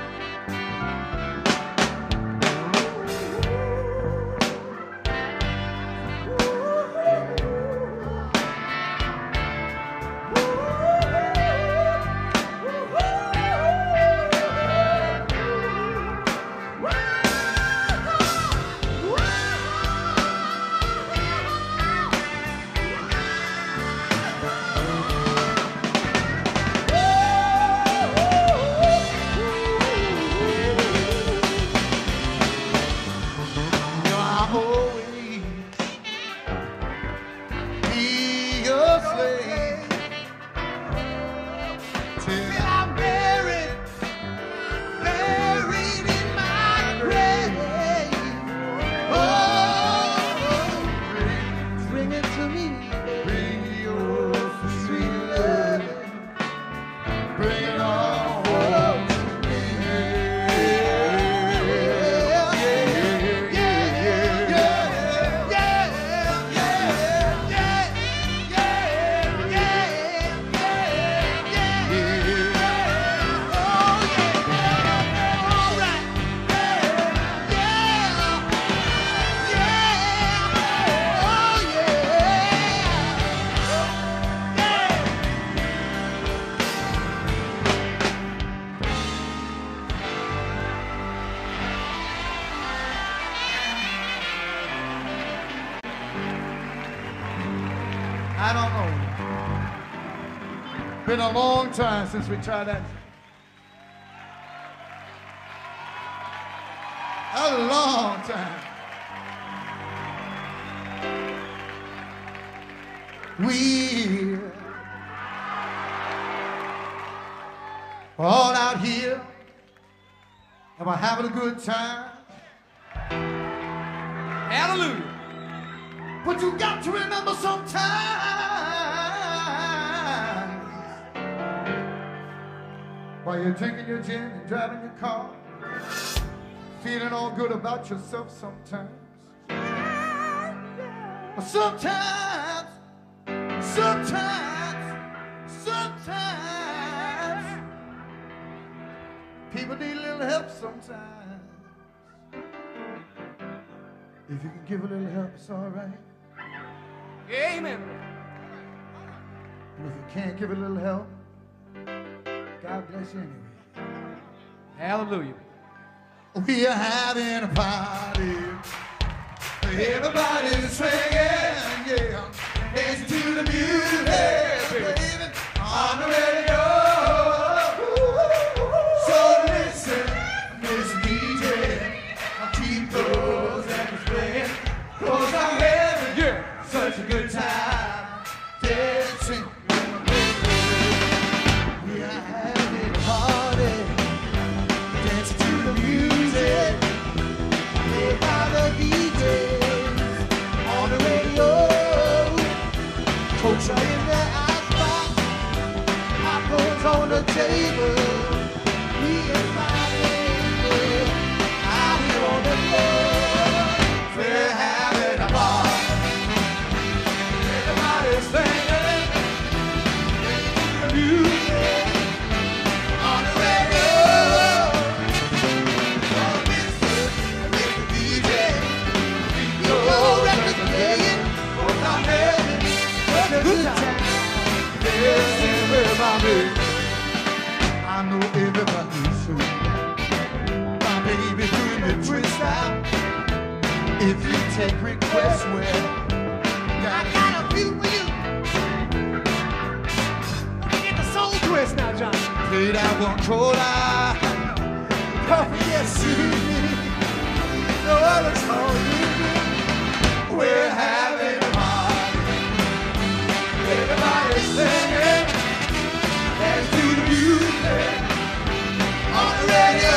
I don't know. Been a long time since we tried that. A long time. We're all out here and we're having a good time. Hallelujah. But you got to remember sometimes while you're drinking your gin and driving your car, feeling all good about yourself sometimes. But sometimes people need a little help sometimes. If you can give a little help, it's all right. Amen. And if you can't give a little help, God bless you anyway. Hallelujah. We are having a party. Everybody's swinging, yeah. Dancing to the music, baby, on the radio. So listen, Miss DJ, I'll keep those records playing, 'cause I'm having such a good time dancing. We are having a party, dancing to the music, played by the DJs on the radio. Folks are in their icebox, popcorn's on the table. Me and my baby out here on the floor. We're having a party. If you take requests, well, I got a few for you. Let me get the soul twist now, John. played out one quarter. Perfect, yes, no other song you do. We're having a party. Everybody's singing. Dance to the music on the radio.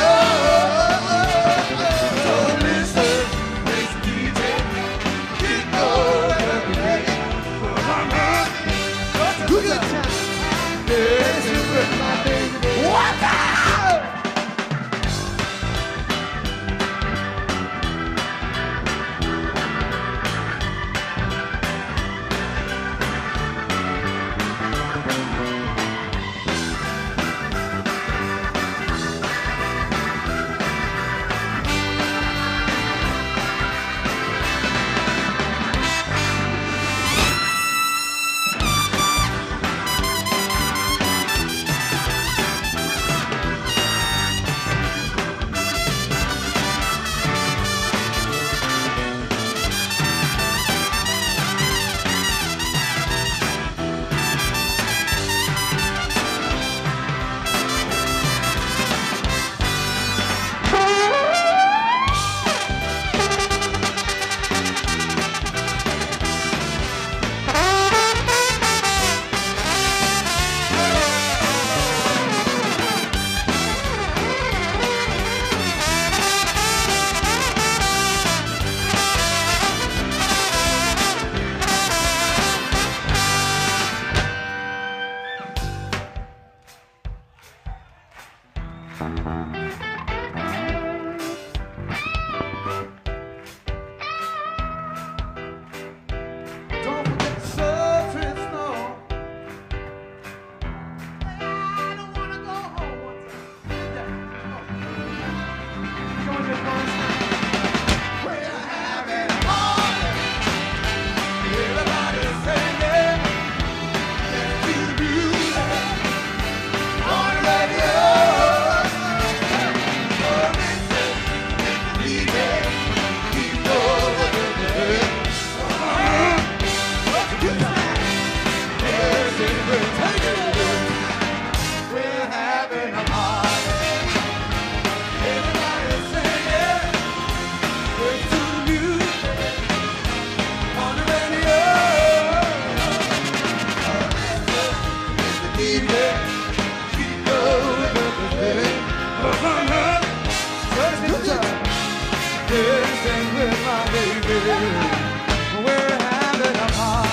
So listen, listen, DJ. Keep going every day. Good time. Dancing with my baby. What the? Don't forget the surface, no. I don't want to go home one time. Going to We're having a party. Everybody's singing. Dance to the music on the radio. So listen, DJ. Keep going every day. Good time. Dancing with my baby. We're having a party. Everybody's singing. Dance to the music on the radio. Listen, DJ. Keep going every day. Good time. Dancing with my baby. We're having a party.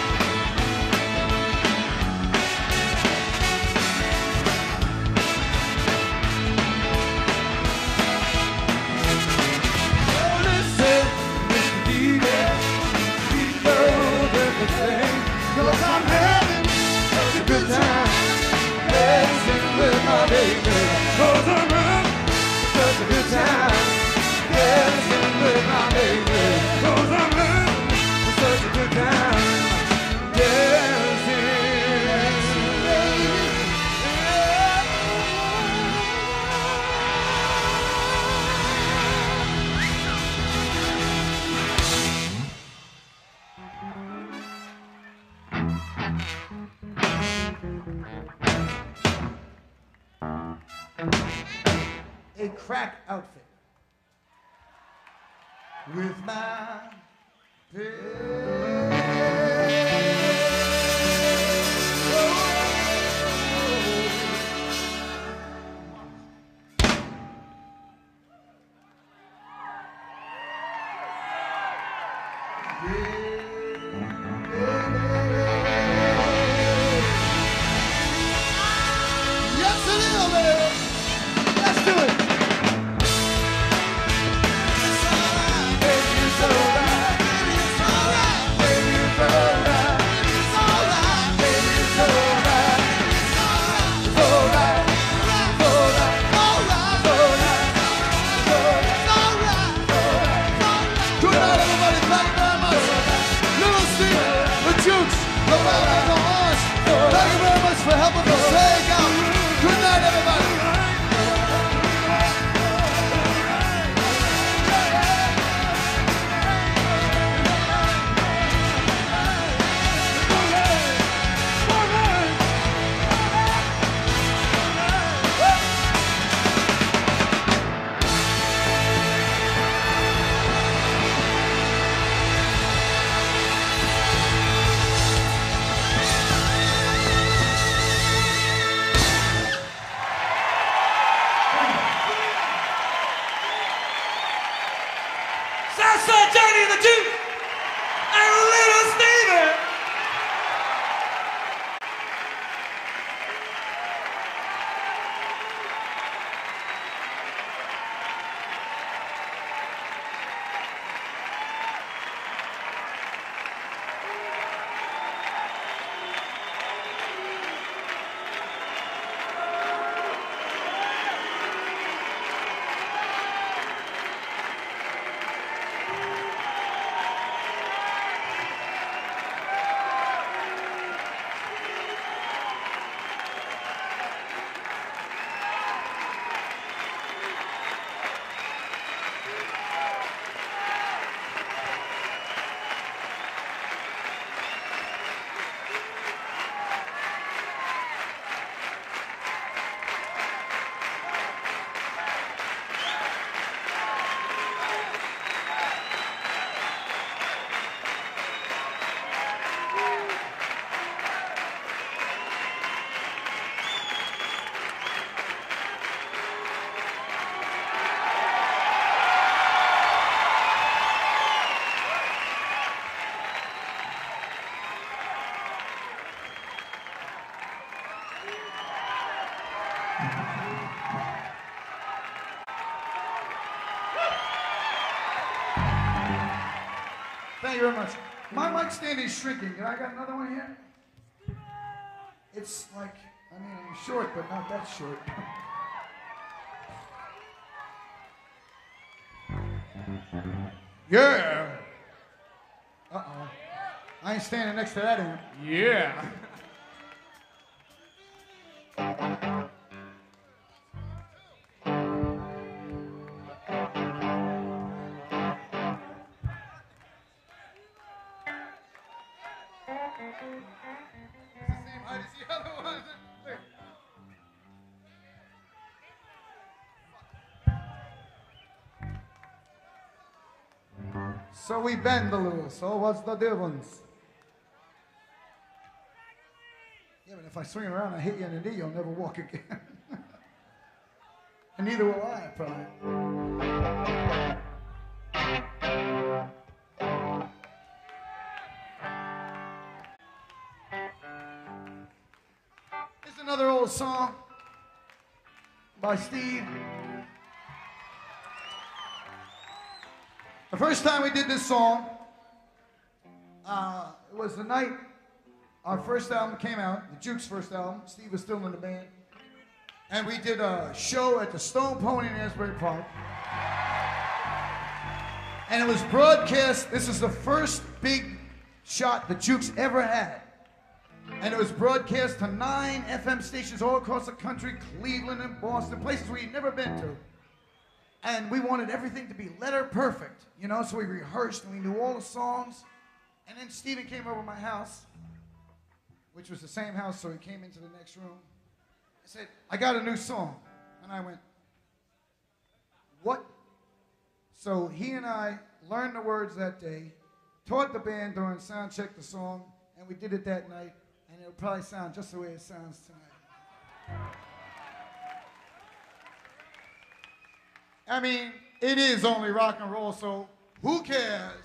Listen, Mr. DJ, you know everything. 'Cause I'm having such a good time dancing with my baby. 'Cause I'm having such a good time dancing with my baby. 'Cause I'm having such a good time dancing. A crack outfit with my Yes, it is, baby. Let's do it. Baby, it's alright. Baby, it's alright. Baby, it's alright. Baby, it's alright. Baby, it's alright. It's alright. It's alright. Alright. Alright. It's alright. Good night, everybody. Thank you very much. Little Steve, the Jukes, the Wild and the Horse. Thank you very much for helping us take out. Good night, everybody. Thank you very much. My mic stand is shrinking. I got another one here? It's like, I mean, I'm short, but not that short. Yeah. Uh-oh. I ain't standing next to that amp. Yeah. So we bend a little. So what's the difference? Yeah, but if I swing around and hit you in the knee, you'll never walk again. And neither will I, probably. Here's another old song by Steve. The first time we did this song, it was the night our first album came out, the Jukes' first album. Steve was still in the band. And we did a show at the Stone Pony in Asbury Park. And it was broadcast. This is the first big shot the Jukes ever had. And it was broadcast to 9 FM stations all across the country, Cleveland and Boston, places we'd never been to. And we wanted everything to be letter perfect, you know, so we rehearsed and we knew all the songs. And then Steven came over to my house, which was the same house, so he came into the next room. I said, I got a new song. And I went, what? So he and I learned the words that day, taught the band during sound check the song, and we did it that night, and it'll probably sound just the way it sounds tonight. I mean, it is only rock and roll, so who cares?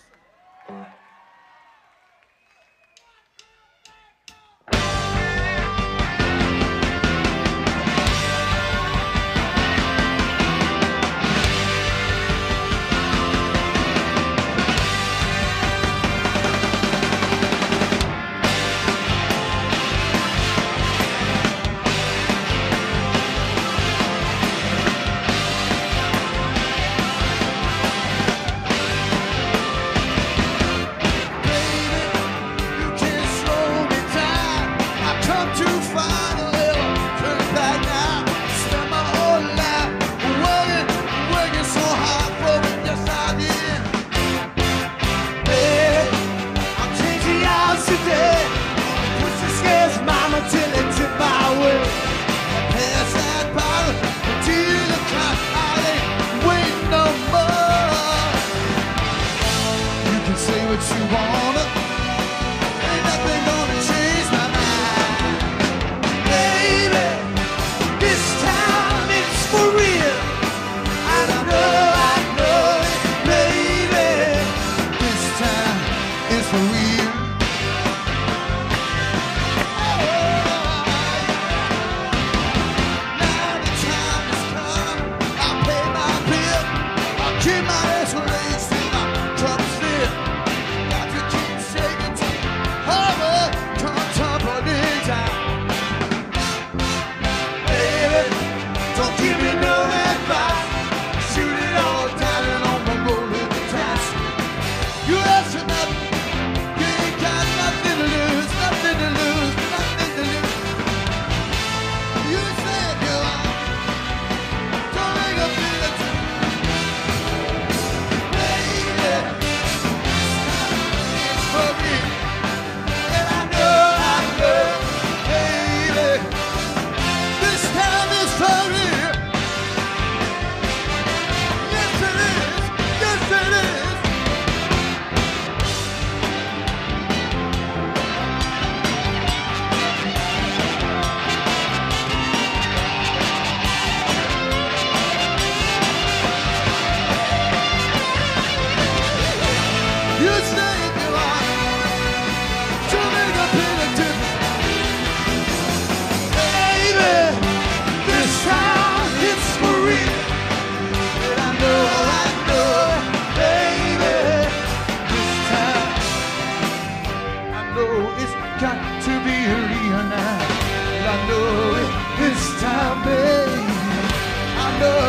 know it's got to be reunited. I know it this time, babe. I know,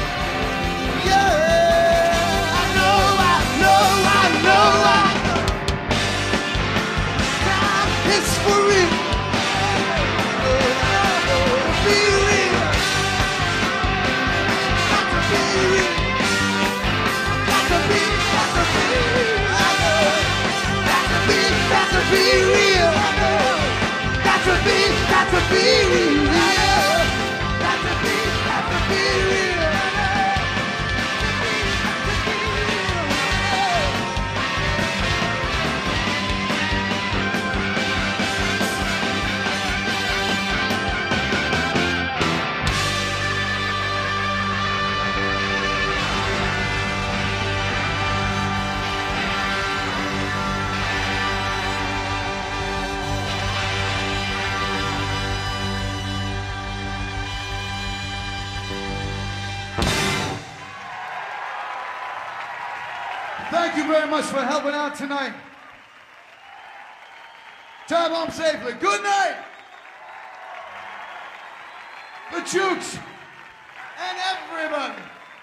yeah. I know. Time is for real. Be real. Got to be real. Got to be real. I know. Got to be real. Got to be real. Got to be real. Got to be real. Thank you very much for helping out tonight. Drive home safely. Good night. The Jukes and everybody.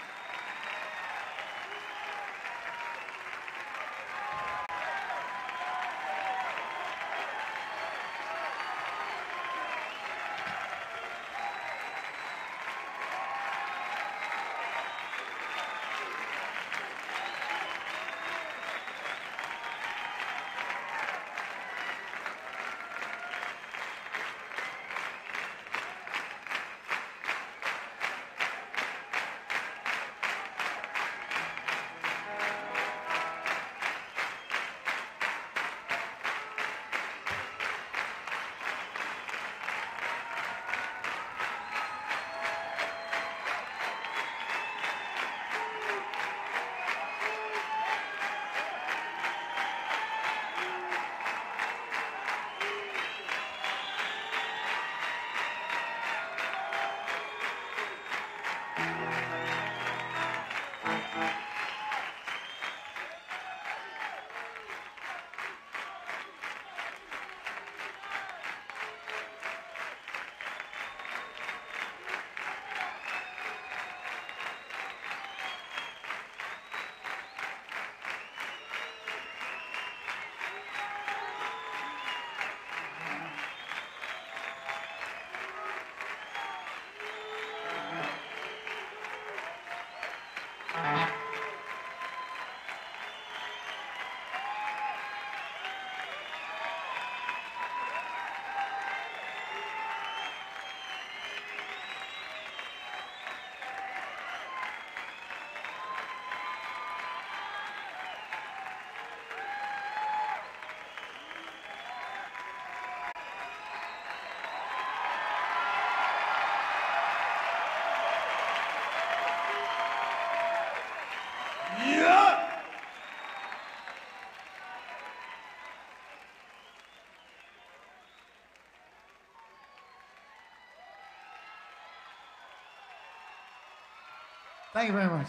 Thank you very much.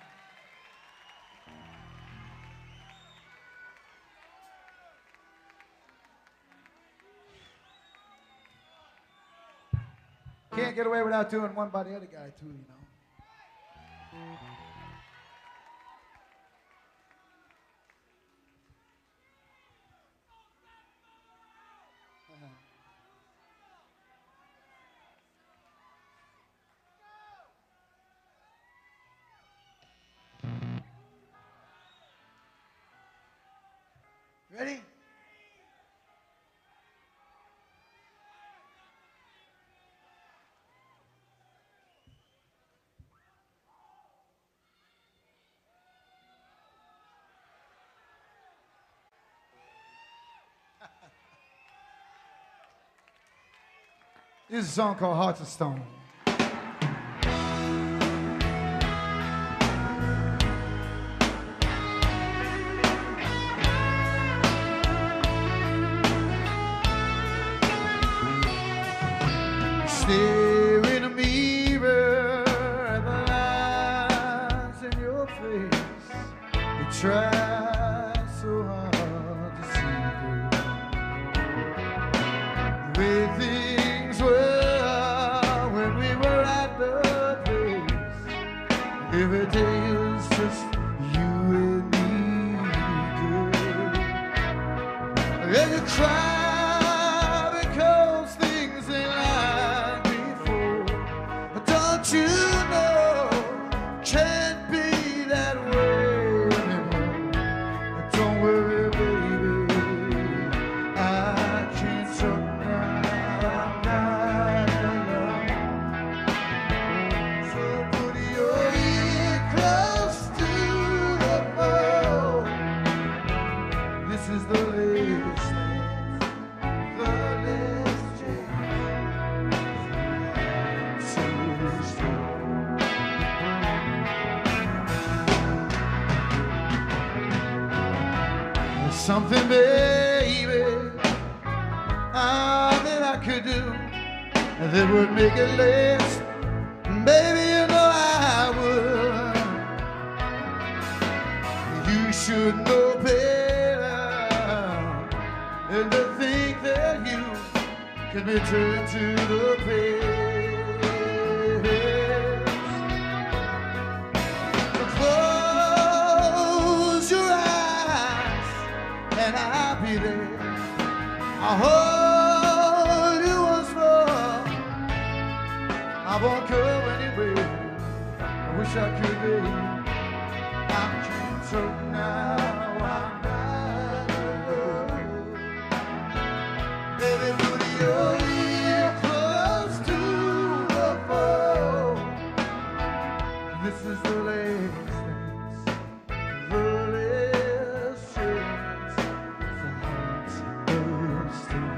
Can't get away without doing one by the other guy too, you know. Ready? This is a song called Hearts of Stone. Stare in a mirror at the lines in your face. You try so hard to see them. something, baby, that I could do that would make it last. Baby, you know I would. You should know better than to think that you can be turned to the past. Close your eyes and I'll be there. I'll hold you once more. I won't go anywhere. I wish I could be. I can't talk now. I'm not alone. Baby, put your ear close to the phone. This is the last dance, the last chance for hearts of stone.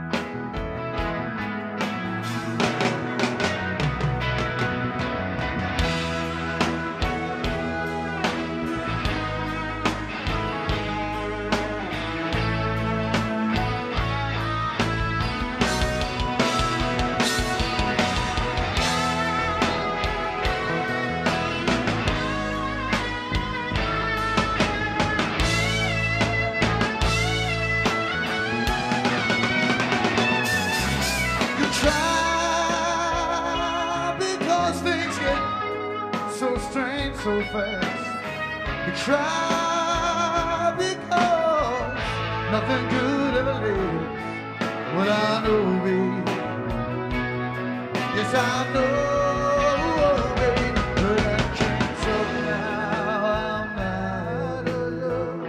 So fast, you try because nothing good ever lives. Well, I know, babe. Yes, I know, babe. But I can't talk now. I'm not alone.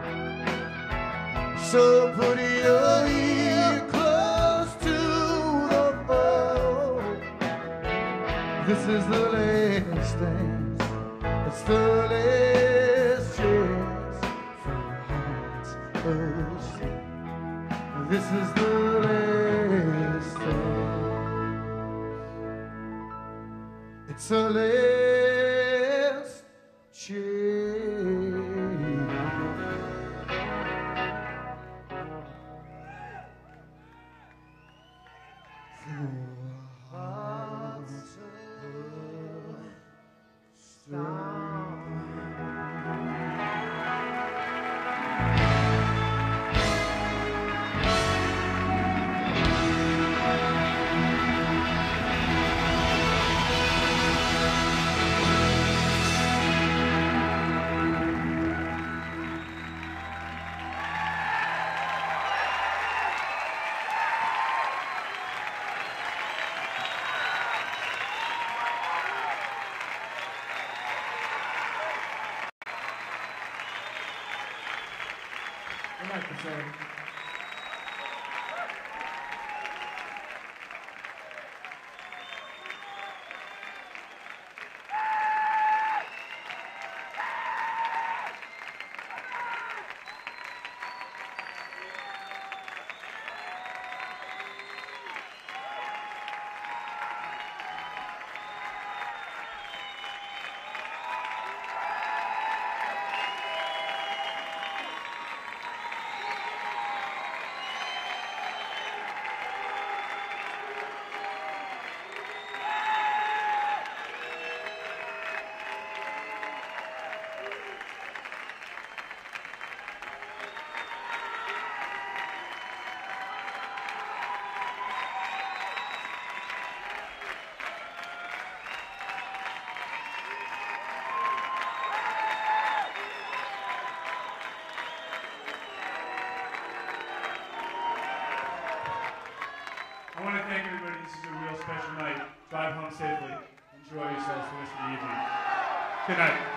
So put your ear close to the phone. This is the last thing. It's the last chance for hearts of stone. This is the last thing. It's the last chance. For hearts of stone. Good night, Priscilla. I want to thank everybody. This is a real special night. Drive home safely. Enjoy yourselves the rest of the evening. Good night.